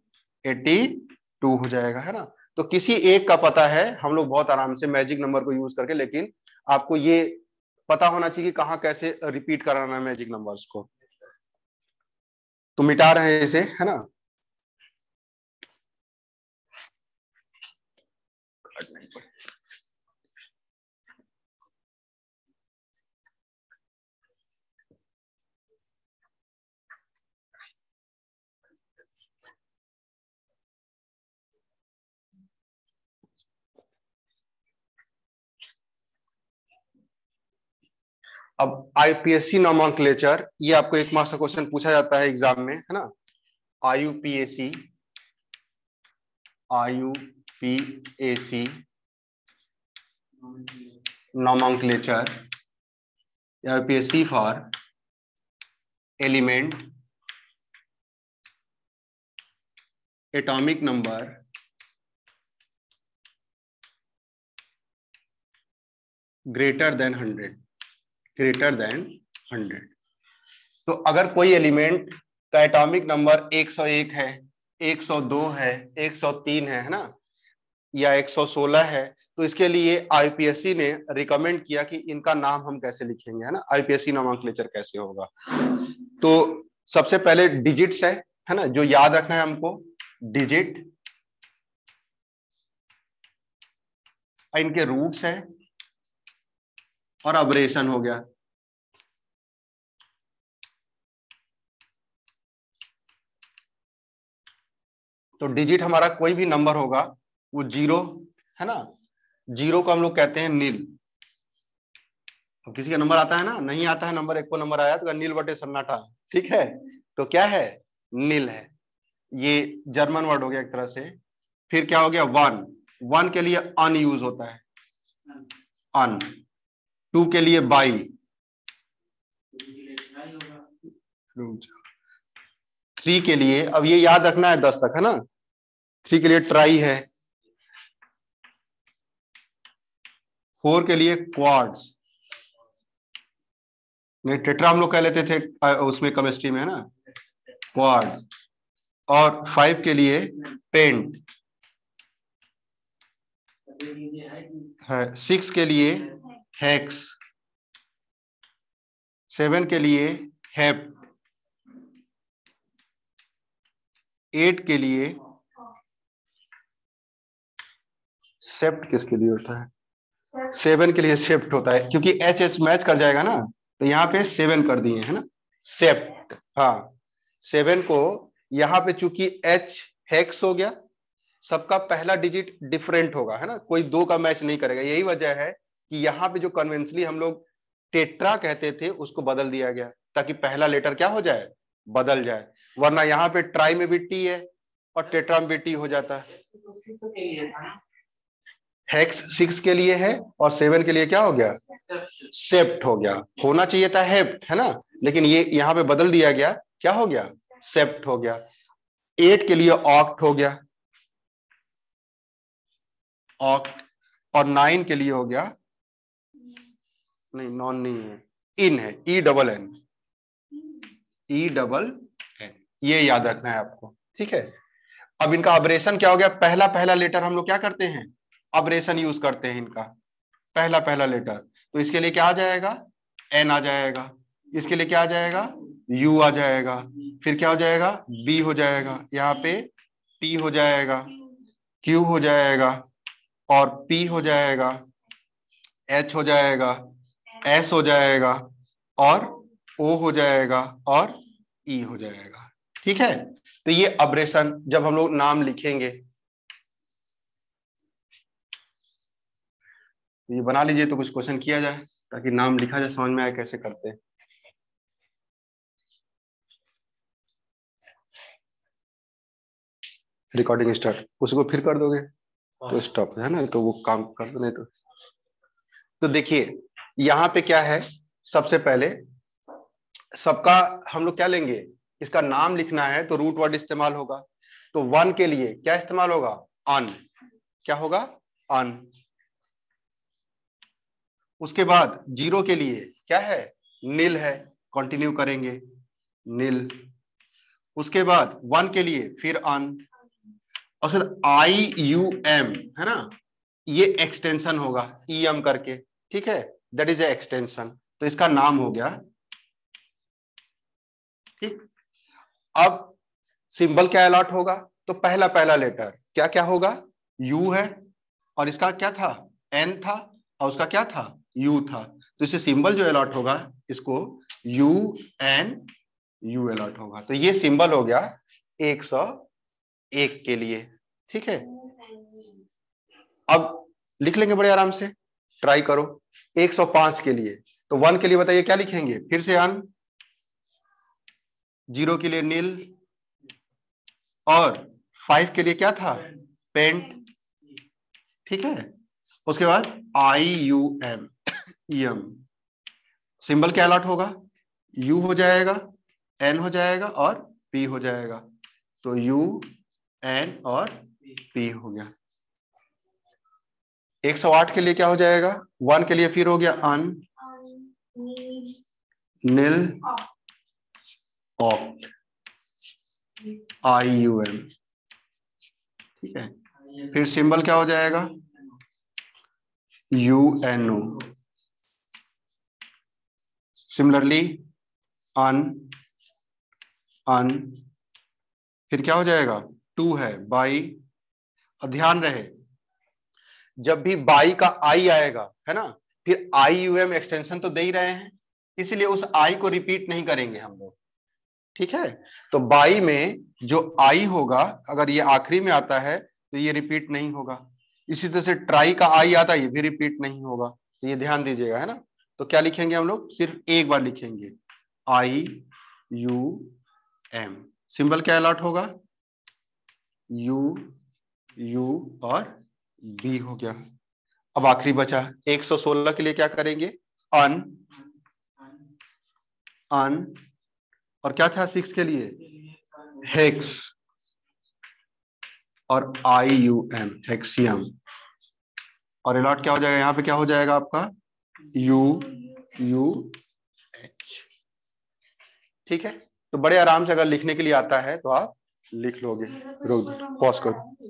82 हो जाएगा, है ना। तो किसी एक का पता है, हम लोग बहुत आराम से मैजिक नंबर को यूज करके, लेकिन आपको ये पता होना चाहिए कि कहाँ कैसे रिपीट कराना है मैजिक नंबर्स को। तो मिटा रहे हैं इसे, है ना। अब आईपीएससी नोमेनक्लेचर, ये आपको एक मार्क्स का क्वेश्चन पूछा जाता है एग्जाम में, है ना। IUPAC nomenclature, IPSC for element, atomic number, greater than 100। तो अगर कोई एलिमेंट का एटॉमिक नंबर 101 है, 102 है, 103 है ना, या 116 है, तो इसके लिए आईपीएससी ने रिकमेंड किया कि इनका नाम हम कैसे लिखेंगे, है ना, आईपीएससी नोमेनक्लेचर कैसे होगा। तो सबसे पहले डिजिट्स है ना, जो याद रखना है हमको, डिजिट, इनके रूट्स है, और अब्रेशन हो गया। तो डिजिट हमारा कोई भी नंबर होगा, वो 0, है ना, 0 को हम लोग कहते हैं नील। तो किसी का नंबर आता है ना, नहीं आता है नंबर, एक को नंबर आया तो नील बटे सन्नाटा, ठीक है, तो क्या है? नील है। ये जर्मन वर्ड हो गया एक तरह से। फिर क्या हो गया? 1 के लिए अन यूज होता है, अन। 2 के लिए बाई, 3 के लिए, अब ये याद रखना है 10 तक, है ना, 3 के लिए ट्राई है, 4 के लिए क्वाड्स, नहीं टेट्रा हम लोग कह लेते थे उसमें केमिस्ट्री में, है ना, क्वाड्स। और 5 के लिए पेंट है, 6 के लिए हेक्स, 7 के लिए हेप्ट, 8 के लिए सेप्ट, किसके लिए होता है? 7 के लिए सेप्ट होता है, क्योंकि एच एच मैच कर जाएगा ना, तो यहाँ पे 7 कर दिए, है ना, सेप्ट। हाँ, 7 को यहाँ पे चूंकि एच हेक्स हो गया, सबका पहला डिजिट डिफरेंट होगा, है ना, कोई 2 का मैच नहीं करेगा। यही वजह है कि यहाँ पे जो कन्वेंशनली हम लोग टेट्रा कहते थे, उसको बदल दिया गया, ताकि पहला लेटर क्या हो जाए? बदल जाए। वरना यहाँ पे ट्राई में भी टी है, और टेट्रा में भी टी हो जाता है। हेक्स 6 के लिए है, और 7 के लिए क्या हो गया? सेप्ट हो गया। होना चाहिए था हेप्ट, है ना, लेकिन ये यहाँ पे बदल दिया गया, क्या हो गया? सेप्ट हो गया। 8 के लिए ऑक्ट हो गया, ऑक्ट। और 9 के लिए हो गया, नहीं नॉन नहीं है, इन है, E double N, E double N, ये याद रखना है आपको, ठीक है। अब इनका अब्रेशन क्या हो गया? पहला पहला लेटर हम लोग क्या करते हैं? अब्रेशन यूज करते हैं इनका, पहला पहला लेटर। तो इसके लिए क्या आ जाएगा? एन आ जाएगा। इसके लिए क्या आ जाएगा? यू आ जाएगा। फिर क्या हो जाएगा? बी हो जाएगा, यहाँ पे टी हो जाएगा, क्यू हो जाएगा, और पी हो जाएगा, एच हो जाएगा, एस हो जाएगा, और ओ हो जाएगा, और ई हो जाएगा, ठीक है। तो ये अब्रेशन जब हम लोग नाम लिखेंगे, ये बना लीजिए, तो कुछ क्वेश्चन किया जाए ताकि नाम लिखा जाए, समझ में आए कैसे करते हैं। रिकॉर्डिंग स्टार्ट, उसको फिर कर दोगे तो स्टॉप है ना, तो वो काम कर दो नहीं तो देखिए यहाँ पे क्या है, सबसे पहले सबका हम लोग क्या लेंगे, इसका नाम लिखना है तो रूट वर्ड इस्तेमाल होगा। तो 1 के लिए क्या इस्तेमाल होगा, अन, क्या होगा, अन। उसके बाद 0 के लिए क्या है, नील है, कंटिन्यू करेंगे नील। उसके बाद 1 के लिए फिर अन, और फिर IUM है ना, ये एक्सटेंशन होगा EM करके, ठीक है, दैट इज ए एक्सटेंशन, तो इसका नाम हो गया। ठीक, अब सिंबल क्या अलॉट होगा, तो पहला पहला लेटर क्या क्या होगा, U है, और इसका क्या था, N था, और उसका क्या था, U था, तो इसे सिंबल जो अलॉट होगा इसको UNU अलॉट होगा। तो ये सिंबल हो गया 101 के लिए, ठीक है। अब लिख लेंगे बड़े आराम से, ट्राई करो। 105 के लिए, तो 1 के लिए बताइए क्या लिखेंगे, फिर से अन, 0 के लिए नील, और 5 के लिए क्या था, पेंट, ठीक है। उसके बाद IUM, EM, सिंबल क्या अलॉट होगा, U हो जाएगा, N हो जाएगा और P हो जाएगा, तो UN और P हो गया। 108 के लिए क्या हो जाएगा, 1 के लिए फिर हो गया अन, नील, ऑक्ट, IUM, ठीक है। फिर सिंबल क्या हो जाएगा, UNO, सिमिलरली अन, अन, फिर क्या हो जाएगा, 2 है बाई। और ध्यान रहे जब भी बाई का आई आएगा है ना, फिर IUM एक्सटेंशन तो दे ही रहे हैं, इसलिए उस आई को रिपीट नहीं करेंगे हम लोग, ठीक है। तो बाई में जो आई होगा अगर ये आखिरी में आता है तो ये रिपीट नहीं होगा, इसी तरह से ट्राई का आई आता है ये भी रिपीट नहीं होगा, तो ये ध्यान दीजिएगा है ना। तो क्या लिखेंगे हम लोग, सिर्फ एक बार लिखेंगे IUM, सिंबल क्या अलॉट होगा, U और B हो गया। अब आखिरी बचा 116 के लिए क्या करेंगे, अन, अन, और क्या था 6 के लिए, हेक्स, और IUM, हेक्सियम, और अलॉट क्या हो जाएगा, यहां पे क्या हो जाएगा आपका UUH, ठीक है। तो बड़े आराम से अगर लिखने के लिए आता है तो आप लिख लोगे। रुक पॉज करो।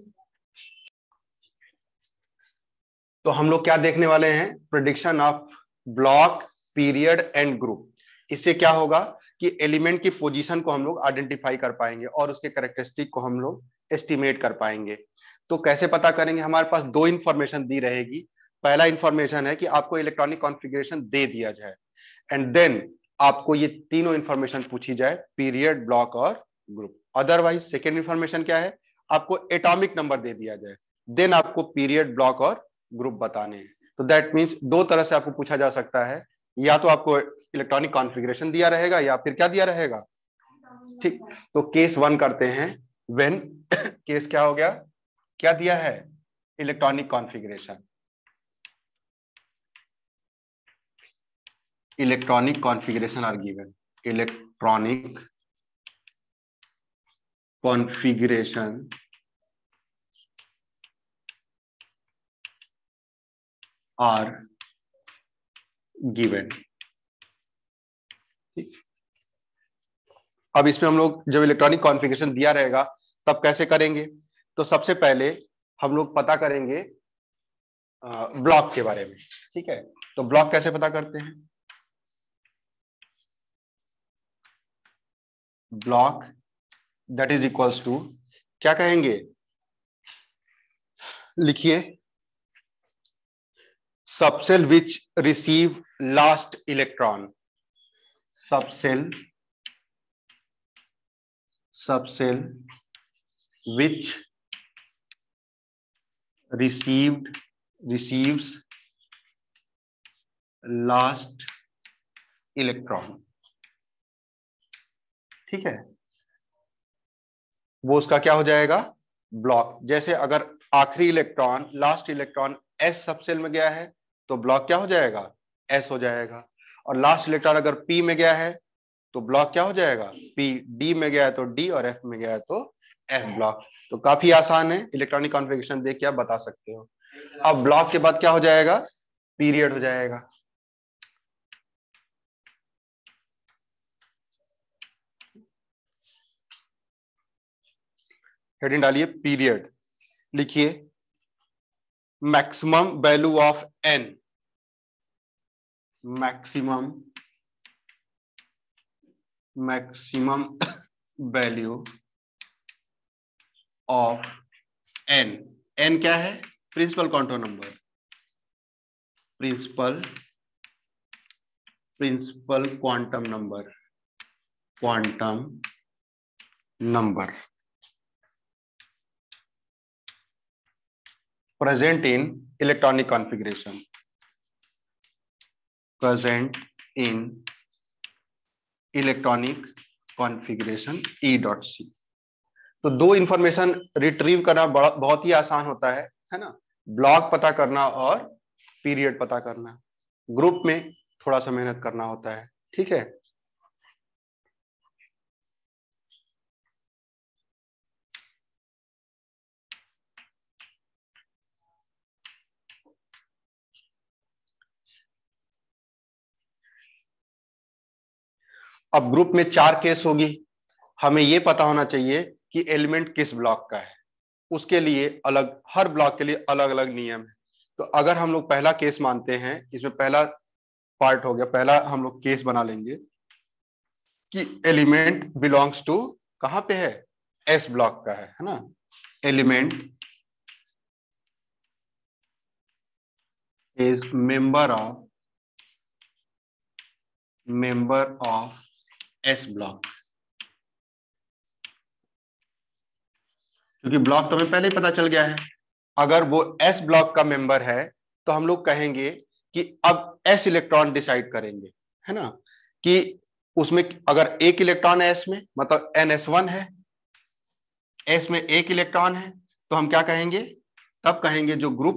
तो हम लोग क्या देखने वाले हैं, prediction of block, period and group. इससे क्या होगा कि एलिमेंट की पोजीशन को हम लोग आइडेंटिफाई कर पाएंगे और उसके कैरेक्टरिस्टिक को हम लोग एस्टिमेट कर पाएंगे। तो कैसे पता करेंगे, हमारे पास 2 इंफॉर्मेशन दी रहेगी। पहला इंफॉर्मेशन है कि आपको इलेक्ट्रॉनिक कॉन्फ़िगरेशन दे दिया जाए, एंड देन आपको ये तीनों इंफॉर्मेशन पूछी जाए, पीरियड, ब्लॉक और ग्रुप। अदरवाइज सेकेंड इंफॉर्मेशन क्या है, आपको एटॉमिक नंबर दे दिया जाए, देन आपको पीरियड, ब्लॉक और ग्रुप बताने हैं। तो दैट मीन्स 2 तरह से आपको पूछा जा सकता है, या तो आपको इलेक्ट्रॉनिक कॉन्फ़िगरेशन दिया रहेगा या फिर क्या दिया रहेगा, ठीक। तो केस 1 करते हैं, व्हेन केस क्या हो गया, क्या दिया है, electronic configuration, electronic configuration are given, electronic configuration are given, ठीक। अब इसमें हम लोग जब इलेक्ट्रॉनिक कॉन्फ़िगरेशन दिया रहेगा तब कैसे करेंगे, तो सबसे पहले हम लोग पता करेंगे ब्लॉक के बारे में, ठीक है। तो ब्लॉक कैसे पता करते हैं, block that is equals to, क्या कहेंगे, लिखिए, subshell which receive last electron, subshell, subshell which receives last electron, ठीक है, वो उसका क्या हो जाएगा, ब्लॉक। जैसे अगर आखिरी electron, last electron s subshell में गया है तो ब्लॉक क्या हो जाएगा, एस हो जाएगा। और लास्ट इलेक्ट्रॉन अगर पी में गया है तो ब्लॉक क्या हो जाएगा, पी। डी में गया है तो डी, और एफ में गया है तो एफ ब्लॉक। तो काफी आसान है, इलेक्ट्रॉनिक कॉन्फ़िगरेशन देख के आप बता सकते हो। अब ब्लॉक के बाद क्या हो जाएगा, पीरियड हो जाएगा। हेडिंग डालिए पीरियड, लिखिए maximum value of n, maximum value of n. N क्या है, principal quantum number, principal quantum number present in electronic configuration, E.C। तो दो इंफॉर्मेशन रिट्रीव करना बहुत ही आसान होता है ना, ब्लॉक पता करना और पीरियड पता करना। ग्रुप में थोड़ा सा मेहनत करना होता है, ठीक है। अब ग्रुप में 4 केस होगी, हमें यह पता होना चाहिए कि एलिमेंट किस ब्लॉक का है। उसके लिए अलग, हर ब्लॉक के लिए अलग अलग नियम है। तो अगर हम लोग पहला केस मानते हैं, इसमें पहला पार्ट हो गया, पहला हम लोग केस बना लेंगे कि एलिमेंट बिलोंग्स टू, कहां पे है, एस ब्लॉक का है ना। Element is member of s block. क्योंकि ब्लॉक तो हमें पहले ही पता चल गया है, अगर वो एस ब्लॉक का मेंबर है तो हम लोग कहेंगे कि अब एस इलेक्ट्रॉन डिसाइड करेंगे, है ना, कि उसमें अगर एक इलेक्ट्रॉन है एस में, मतलब NS1 है, एस में एक इलेक्ट्रॉन है, तो हम क्या कहेंगे, तब कहेंगे जो ग्रुप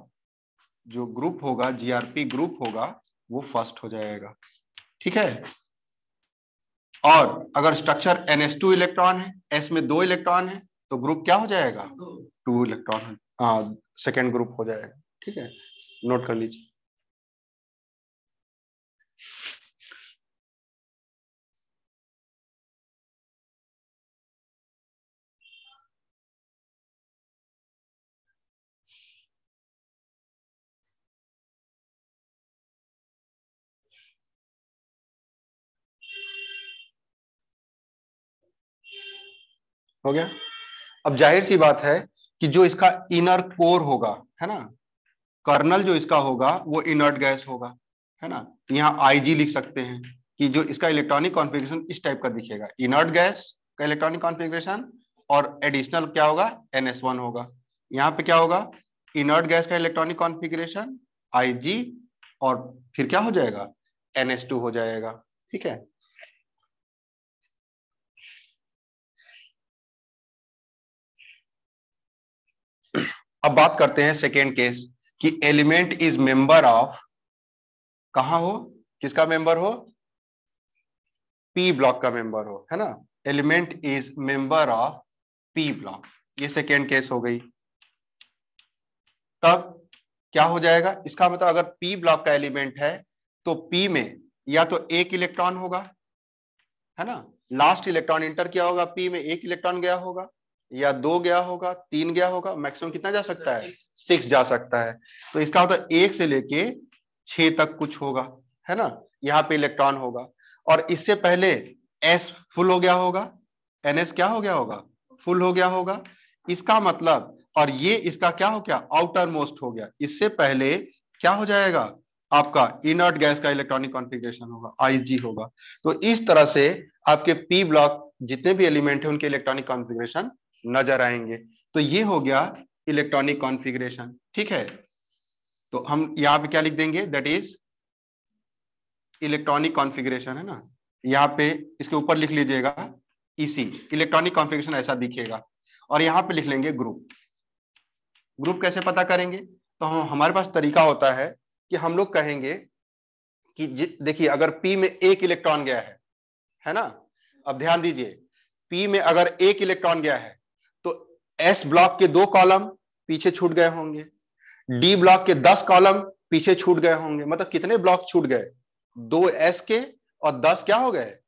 होगा GRP ग्रुप होगा वो फर्स्ट हो जाएगा, ठीक है। और अगर स्ट्रक्चर NS2 इलेक्ट्रॉन है, एस में 2 इलेक्ट्रॉन है, तो ग्रुप क्या हो जाएगा, 2 इलेक्ट्रॉन, हाँ सेकेंड ग्रुप हो जाएगा, ठीक है, नोट कर लीजिए। हो गया। अब जाहिर सी बात है कि जो इसका इनर कोर होगा, है ना, कर्नल जो इसका होगा वो इनर्ट गैस होगा, है ना। यहाँ IG लिख सकते हैं कि जो इसका इलेक्ट्रॉनिक कॉन्फ़िगरेशन इस टाइप का दिखेगा, इनर्ट गैस का इलेक्ट्रॉनिक कॉन्फ़िगरेशन, और एडिशनल क्या होगा, NS1 होगा। यहाँ पे क्या होगा, इनर्ट गैस का इलेक्ट्रॉनिक कॉन्फ़िगरेशन IG, और फिर क्या हो जाएगा, NS2 हो जाएगा, ठीक है। अब बात करते हैं सेकेंड केस कि एलिमेंट इज मेंबर ऑफ, कहां हो, किसका मेंबर हो, P ब्लॉक का मेंबर हो, है ना। Element is member of P block, ये सेकेंड केस हो गई। तब क्या हो जाएगा, इसका मतलब अगर P ब्लॉक का एलिमेंट है तो P में या तो एक इलेक्ट्रॉन होगा, है ना, लास्ट इलेक्ट्रॉन इंटर किया होगा, P में एक इलेक्ट्रॉन गया होगा, या 2 गया होगा, 3 गया होगा, मैक्सिमम कितना जा सकता है, 6 जा सकता है। तो इसका मतलब 1 से लेके 6 तक कुछ होगा, है ना, यहाँ पे इलेक्ट्रॉन होगा। और इससे पहले S फुल हो गया होगा, NS क्या हो गया होगा, फुल हो गया होगा। इसका मतलब, और ये इसका क्या हो गया, आउटर मोस्ट हो गया। इससे पहले क्या हो जाएगा, आपका इनर्ट गैस का इलेक्ट्रॉनिक कॉन्फ़िगरेशन होगा, IG होगा। तो इस तरह से आपके P ब्लॉक जितने भी एलिमेंट है उनके इलेक्ट्रॉनिक कॉन्फ़िगरेशन नजर आएंगे। तो ये हो गया इलेक्ट्रॉनिक कॉन्फ़िगरेशन, ठीक है। तो हम यहाँ पे क्या लिख देंगे, दैट इज इलेक्ट्रॉनिक कॉन्फ़िगरेशन, है ना। यहाँ पे इसके ऊपर लिख लीजिएगा EC, इलेक्ट्रॉनिक कॉन्फ़िगरेशन ऐसा दिखेगा। और यहाँ पे लिख लेंगे ग्रुप। ग्रुप कैसे पता करेंगे? तो हमारे पास तरीका होता है कि हम लोग कहेंगे कि देखिए अगर P में एक इलेक्ट्रॉन गया है ना, अब ध्यान दीजिए, P में अगर एक इलेक्ट्रॉन गया है तो S ब्लॉक के 2 कॉलम पीछे छूट गए होंगे, D ब्लॉक के 10 कॉलम पीछे छूट गए होंगे। मतलब कितने ब्लॉक छूट गए? 2 S के और 10 क्या हो गए?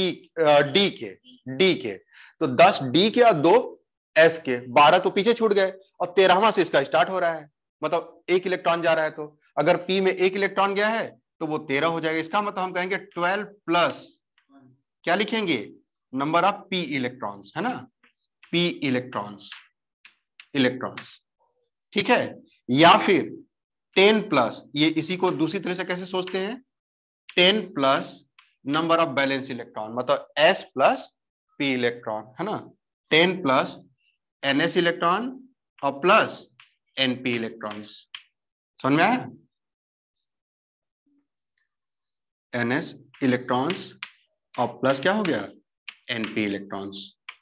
D के। तो 10 D के और 2 S के, 12 तो पीछे छूट गए और 13वां से इसका स्टार्ट हो रहा है। मतलब एक इलेक्ट्रॉन जा रहा है, तो अगर P में एक इलेक्ट्रॉन गया है तो वो 13 हो जाएगा। इसका मतलब हम कहेंगे 12 प्लस क्या लिखेंगे? नंबर ऑफ P इलेक्ट्रॉन्स, है ना, P इलेक्ट्रॉन्स, ठीक है। या फिर 10 प्लस, ये इसी को दूसरी तरह से कैसे सोचते हैं? 10 plus number of valence electron, मतलब S प्लस P इलेक्ट्रॉन, है ना, 10 प्लस NS इलेक्ट्रॉन और प्लस NP इलेक्ट्रॉन्स। समझ में आया? NS इलेक्ट्रॉन्स और प्लस क्या हो गया? NP electrons.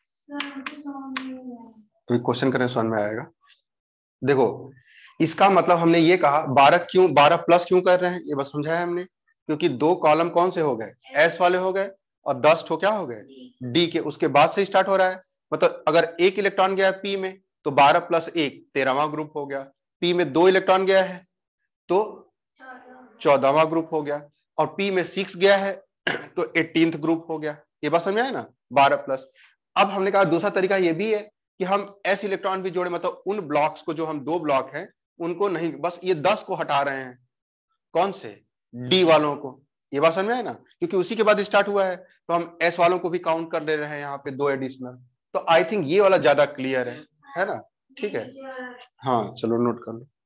तो क्वेश्चन करें, समझ में आएगा। देखो इसका मतलब हमने ये कहा 12 प्लस क्यों कर रहे हैं, ये बस समझाया हमने, क्योंकि 2 कॉलम कौन से हो गए? S वाले हो गए और 10 ठो क्या हो गए? D के। उसके बाद से स्टार्ट हो रहा है। मतलब अगर एक इलेक्ट्रॉन गया है P में तो 12 प्लस 1 13वां ग्रुप हो गया। P में 2 इलेक्ट्रॉन गया है तो 14वां ग्रुप हो गया। और P में 6 गया है तो 18th ग्रुप हो गया। ये बात समझ में आया ना? 12 प्लस। अब हमने कहा दूसरा तरीका ये भी है कि हम S इलेक्ट्रॉन भी जोड़े, मतलब उन ब्लॉक्स को, जो हम 2 ब्लॉक हैं उनको नहीं, बस ये 10 को हटा रहे हैं। कौन से? D वालों को। ये बात समझ में आया ना? क्योंकि उसी के बाद स्टार्ट हुआ है तो हम S वालों को भी काउंट कर ले रहे हैं यहाँ पे 2 एडिशनल। तो आई थिंक ये वाला ज्यादा क्लियर है ना? ठीक है, हाँ चलो नोट कर लो।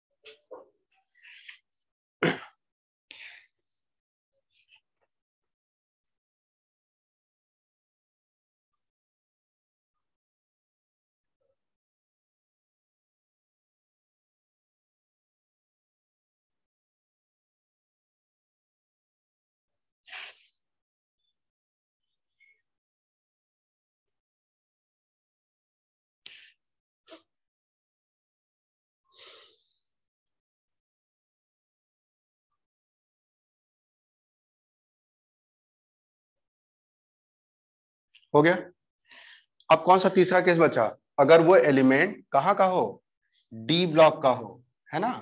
हो गया। अब कौन सा तीसरा केस बचा? अगर वो एलिमेंट कहाँ का हो? D ब्लॉक का हो, है ना।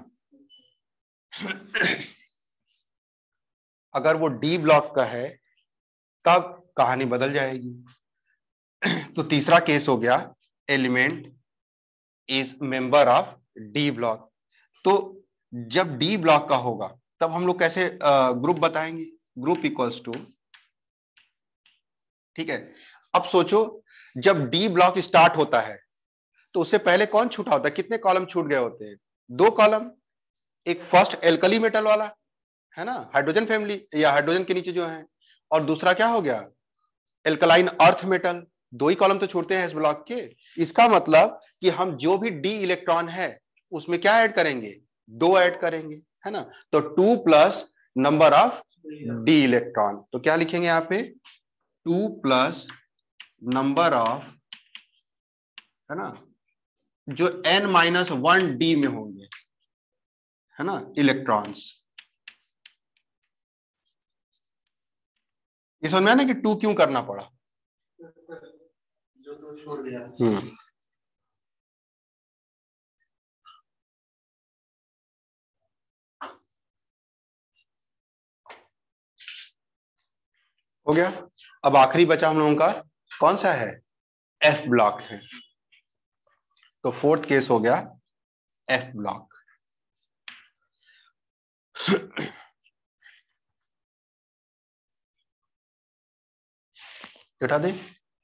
अगर वो D ब्लॉक का है तब कहानी बदल जाएगी। तो तीसरा केस हो गया element is member of D block. तो जब D ब्लॉक का होगा तब हम लोग कैसे ग्रुप बताएंगे? ग्रुप इक्वल्स टू, ठीक है। अब सोचो जब D ब्लॉक स्टार्ट होता है तो उससे पहले कौन छूटा होता है? कितने कॉलम छूट गए होते हैं? 2 कॉलम। एक फर्स्ट एल्कली मेटल वाला, है ना, हाइड्रोजन फैमिली या हाइड्रोजन के नीचे जो है, और दूसरा क्या हो गया? Alkaline earth metal. 2 ही कॉलम तो छूटते हैं इस ब्लॉक के। इसका मतलब कि हम जो भी D इलेक्ट्रॉन है उसमें क्या ऐड करेंगे? 2 ऐड करेंगे, है ना। तो 2 plus number of D electron. तो क्या लिखेंगे यहाँ पे? 2 प्लस नंबर ऑफ, है ना, जो n-1 D में होंगे, है ना, इलेक्ट्रॉन्स। ये समझ में आया ना कि 2 क्यों करना पड़ा? जो तो छोड़ दिया। हो गया। अब आखिरी बचा हम लोगों का, कौन सा है? F ब्लॉक है। तो फोर्थ केस हो गया F ब्लॉक। उठा दे।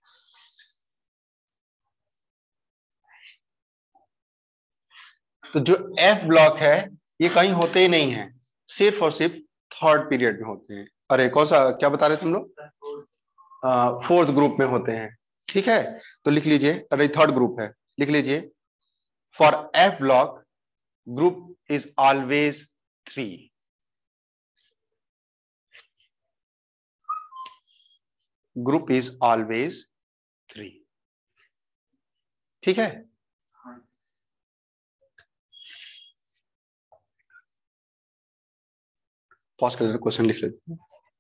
तो जो F ब्लॉक है ये कहीं होते ही नहीं है, सिर्फ और सिर्फ थर्ड पीरियड में होते हैं। अरे कौन सा, क्या बता रहे तुम लोग? फोर्थ ग्रुप में होते हैं, ठीक है। तो लिख लीजिए, अरे थर्ड ग्रुप है, लिख लीजिए for F block group is always 3। Group is always 3। ठीक है। पॉज कर क्वेश्चन लिख लेते हैं।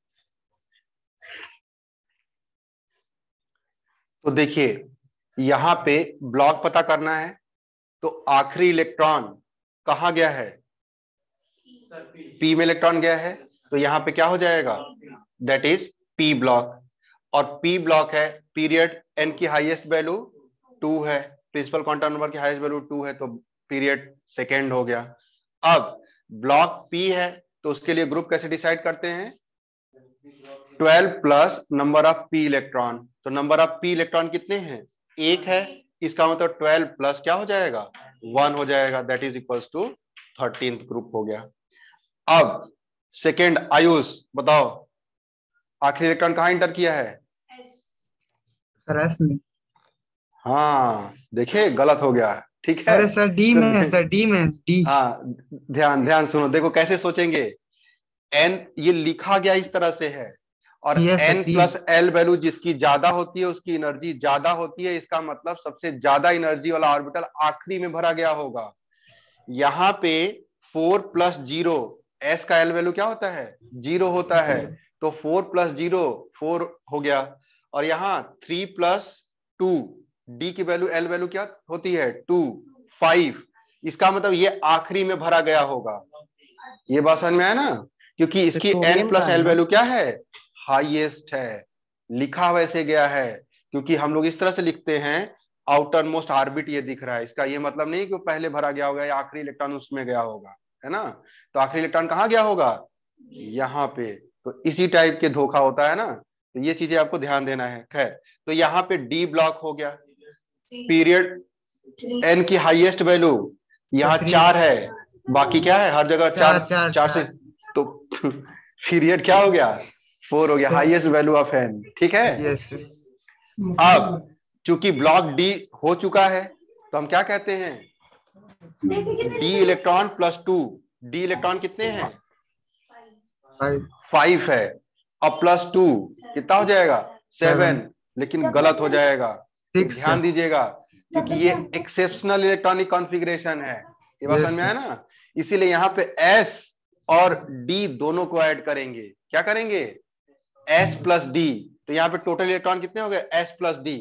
तो देखिए यहां पे ब्लॉक पता करना है, तो आखिरी इलेक्ट्रॉन कहां गया है, पी में इलेक्ट्रॉन गया है, तो यहां पे क्या हो जाएगा, दैट इज पी ब्लॉक। और पी ब्लॉक है, पीरियड एन की हाईएस्ट वैल्यू 2 है, प्रिंसिपल क्वांटम नंबर की हाईएस्ट वैल्यू 2 है, तो पीरियड सेकेंड हो गया। अब ब्लॉक पी है, तो उसके लिए ग्रुप कैसे डिसाइड करते हैं, 12 plus number of p electron. तो नंबर ऑफ पी इलेक्ट्रॉन कितने हैं, एक है, इसका मतलब 12 प्लस क्या हो जाएगा, 1 हो जाएगा, that is equals to 13th group हो गया। अब सेकेंड आयुष बताओ, आखिरी इलेक्ट्रॉन कहां इंटर किया है, सर एस में। हाँ देखिए गलत हो गया, ठीक है। अरे सर डी में है, सर डी में, डी। हाँ ध्यान ध्यान सुनो, देखो कैसे सोचेंगे, एन ये लिखा गया इस तरह से है, और yes sir n d. Plus l value जिसकी ज्यादा होती है उसकी एनर्जी ज्यादा होती है, इसका मतलब सबसे ज्यादा एनर्जी वाला ऑर्बिटल आखिरी में भरा गया होगा। यहाँ पे 4 प्लस 0, एस का एल वैल्यू क्या होता है, 0 होता है, तो 4 प्लस 0 4 हो गया। और यहाँ 3 प्लस 2, डी की वैल्यू एल वैल्यू क्या होती है 2, 5, इसका मतलब ये आखिरी में भरा गया होगा। ये बात समझ में आया ना, क्योंकि इसकी एन प्लस एल वैल्यू क्या है, हाईएस्ट है, लिखा वैसे गया है, क्योंकि हम लोग इस तरह से लिखते हैं आउटर मोस्ट ऑर्बिट ये दिख रहा है, इसका ये मतलब नहीं कि वो पहले भरा गया होगा या आखिरी इलेक्ट्रॉन उसमें गया होगा, है ना। तो आखिरी इलेक्ट्रॉन कहाँ गया होगा, यहाँ पे। तो इसी टाइप के धोखा होता है ना, तो ये चीजें आपको ध्यान देना है। खैर, तो यहाँ पे डी ब्लॉक हो गया, पीरियड एन की हाईएस्ट वैल्यू यहाँ 4 है, बाकी क्या है हर जगह 4 से, तो पीरियड क्या हो गया 4 हो गया, हाईएस्ट वैल्यू ऑफ एन, ठीक है। Yes sir. अब चूंकि ब्लॉक डी हो चुका है, तो हम क्या कहते हैं, d electron plus 2, d electron कितने हैं 5 है, अब प्लस 2 कितना हो जाएगा 7, लेकिन गलत हो जाएगा, ध्यान दीजिएगा, क्योंकि ये एक्सेप्शनल इलेक्ट्रॉनिक कॉन्फ़िगरेशन है, ये बात समझ में आया ना। इसीलिए यहाँ पे एस और डी दोनों को ऐड करेंगे, क्या करेंगे एस प्लस डी, तो यहाँ पे टोटल इलेक्ट्रॉन कितने हो गए एस प्लस डी,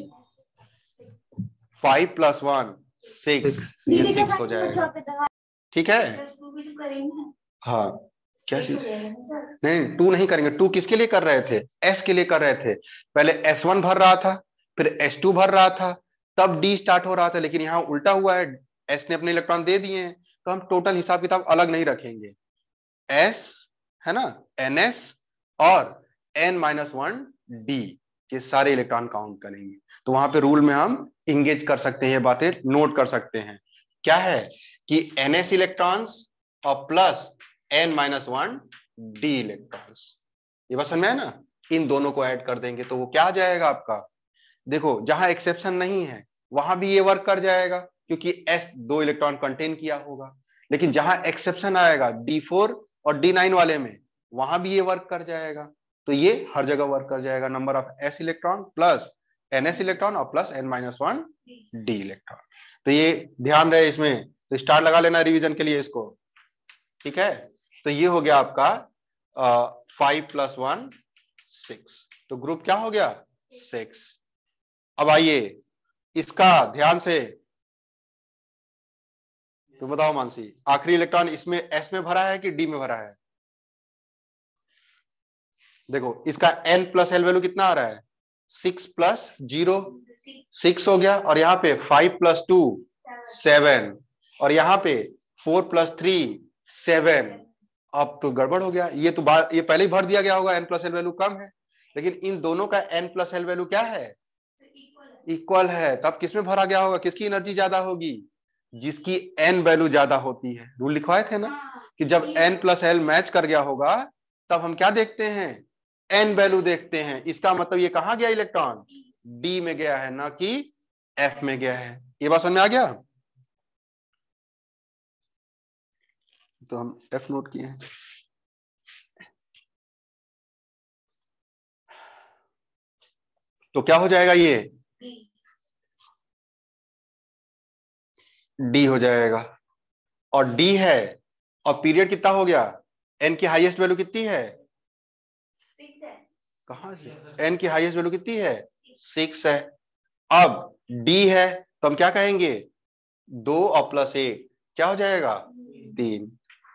5 प्लस 1 6, ये 6 हो जाएगा, ठीक है। हाँ क्या चीज, नहीं 2 नहीं करेंगे, 2 किसके लिए कर रहे थे, एस के लिए कर रहे थे, पहले S1 भर रहा था, फिर S2 भर रहा था, तब डी स्टार्ट हो रहा था, लेकिन यहाँ उल्टा हुआ है, एस ने अपने इलेक्ट्रॉन दे दिए हैं, तो हम टोटल हिसाब किताब अलग नहीं रखेंगे, एस है ना, NS और N-1 डी के सारे इलेक्ट्रॉन काउंट करेंगे। तो वहां पे रूल में हम इंगेज कर सकते हैं, ये बातें नोट कर सकते हैं, क्या है कि NS इलेक्ट्रॉन्स और प्लस N-1 डी इलेक्ट्रॉन्स, ये बात समझ में है ना, इन दोनों को ऐड कर देंगे तो वो क्या आ जाएगा आपका, देखो जहां एक्सेप्शन नहीं है वहां भी ये वर्क कर जाएगा, क्योंकि S 2 इलेक्ट्रॉन कंटेन किया होगा, लेकिन जहां एक्सेप्शन आएगा D4 और D9 वाले में, वहां भी ये वर्क कर जाएगा, तो ये हर जगह वर्क कर जाएगा, number of S electron plus NS electron और प्लस N-1 डी इलेक्ट्रॉन। तो ये ध्यान रहे इसमें, तो स्टार लगा लेना रिवीजन के लिए इसको, ठीक है। तो ये हो गया आपका 5 प्लस 1 6, तो ग्रुप क्या हो गया 6। अब आइए इसका ध्यान से तो बताओ मानसी, आखिरी इलेक्ट्रॉन इसमें एस में भरा है कि डी में भरा है, देखो इसका N प्लस एल वैल्यू कितना आ रहा है 6 प्लस 0 6 हो गया, और यहाँ पे 5 प्लस 2 7, और यहाँ पे 4 प्लस 3 7, अब तो गड़बड़ हो गया, ये तो ये पहले ही भर दिया गया होगा, N प्लस एल वैल्यू कम है, लेकिन इन दोनों का N प्लस एल वैल्यू क्या है इक्वल है, तब किसमें भरा गया होगा, किसकी एनर्जी ज्यादा होगी, जिसकी N वैल्यू ज्यादा होती है, रूल लिखवाए थे ना कि जब N प्लस एल मैच कर गया होगा तब हम क्या देखते हैं N वैल्यू देखते हैं, इसका मतलब ये कहां गया इलेक्ट्रॉन D में गया है, ना कि F में गया है, ये बात समझ में आ गया। तो हम F नोट किए हैं, तो क्या हो जाएगा ये डी हो जाएगा। और डी है और पीरियड कितना हो गया, एन की हाईएस्ट वैल्यू कितनी है, 6 है। कहां से, एन की हाईएस्ट वैल्यू कितनी है 6 है। अब डी है तो हम क्या कहेंगे 2 और प्लस 1 क्या हो जाएगा 3।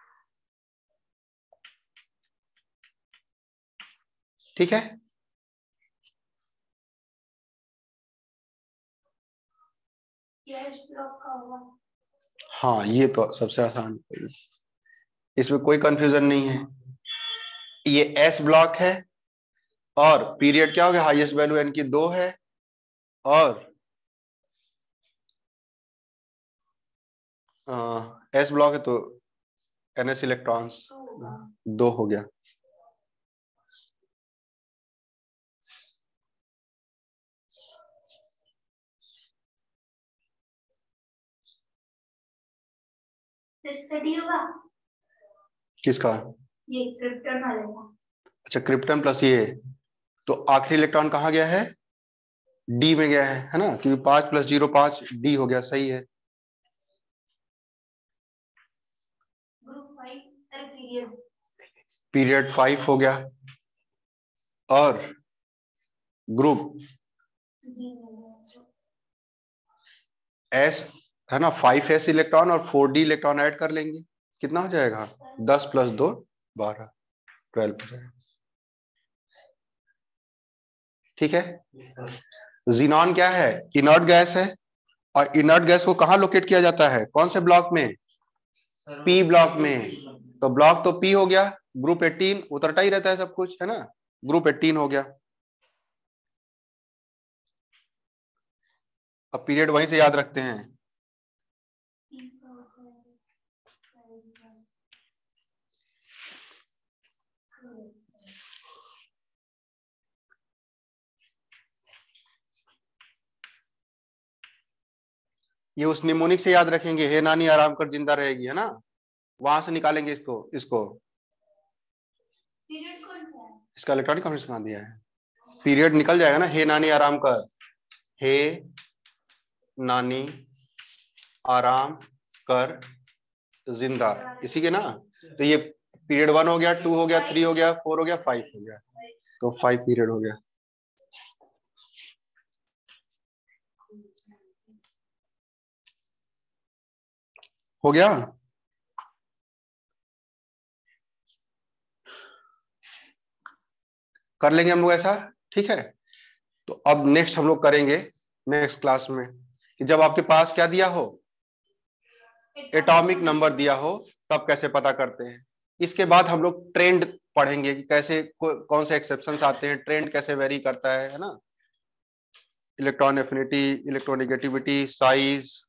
ठीक है, कैश ब्लॉक का हुआ। हाँ ये तो सबसे आसान, इसमें कोई कंफ्यूजन नहीं है। ये एस ब्लॉक है और पीरियड क्या हो गया, हाईएस्ट वैल्यू एन की 2 है और एस ब्लॉक है तो एनएस इलेक्ट्रॉन्स 2 हो गया। स्टडी होगा किसका, ये क्रिप्टन वाले का। अच्छा क्रिप्टन प्लस ये, तो आखिरी इलेक्ट्रॉन कहाँ गया है, डी में गया है ना, क्योंकि 5 + 0 5 डी हो गया, सही है। ग्रुप 5 पीरियड पीरियड 5 हो गया और ग्रुप एस है ना, 5s इलेक्ट्रॉन और 4d इलेक्ट्रॉन ऐड कर लेंगे, कितना हो जाएगा 10 + 2 12 12 हो जाएगा। ठीक है, जीनॉन क्या है, इनर्ट गैस है और इनर्ट गैस को कहां लोकेट किया जाता है, कौन से ब्लॉक में, पी ब्लॉक में। तो ब्लॉक तो पी हो गया, ग्रुप 18 उतरता ही रहता है सब कुछ है ना, ग्रुप 18 हो गया। अब पीरियड वहीं से याद रखते हैं, ये उस निमोनिक से याद रखेंगे, हे नानी आराम कर जिंदा रहेगी है ना, वहां से निकालेंगे इसको पीरियड कौन सा है, इसका इलेक्ट्रॉनिक कॉन्फिगरेशन कहां दिया है, पीरियड निकल जाएगा ना, हे नानी आराम कर, हे नानी आराम कर जिंदा, इसी के ना। तो ये पीरियड 1 हो गया, 2 हो गया, 3 हो गया, 4 हो गया, 5 हो गया, तो 5 पीरियड हो गया। हो गया, कर लेंगे हम लोग ऐसा। ठीक है, तो अब नेक्स्ट हम लोग करेंगे नेक्स्ट क्लास में कि जब आपके पास क्या दिया हो, एटॉमिक नंबर दिया हो, तब कैसे पता करते हैं। इसके बाद हम लोग ट्रेंड पढ़ेंगे कि कैसे कौन से एक्सेप्शंस आते हैं, ट्रेंड कैसे वेरी करता है ना, इलेक्ट्रॉन एफिनिटी, इलेक्ट्रोनेगेटिविटी, साइज,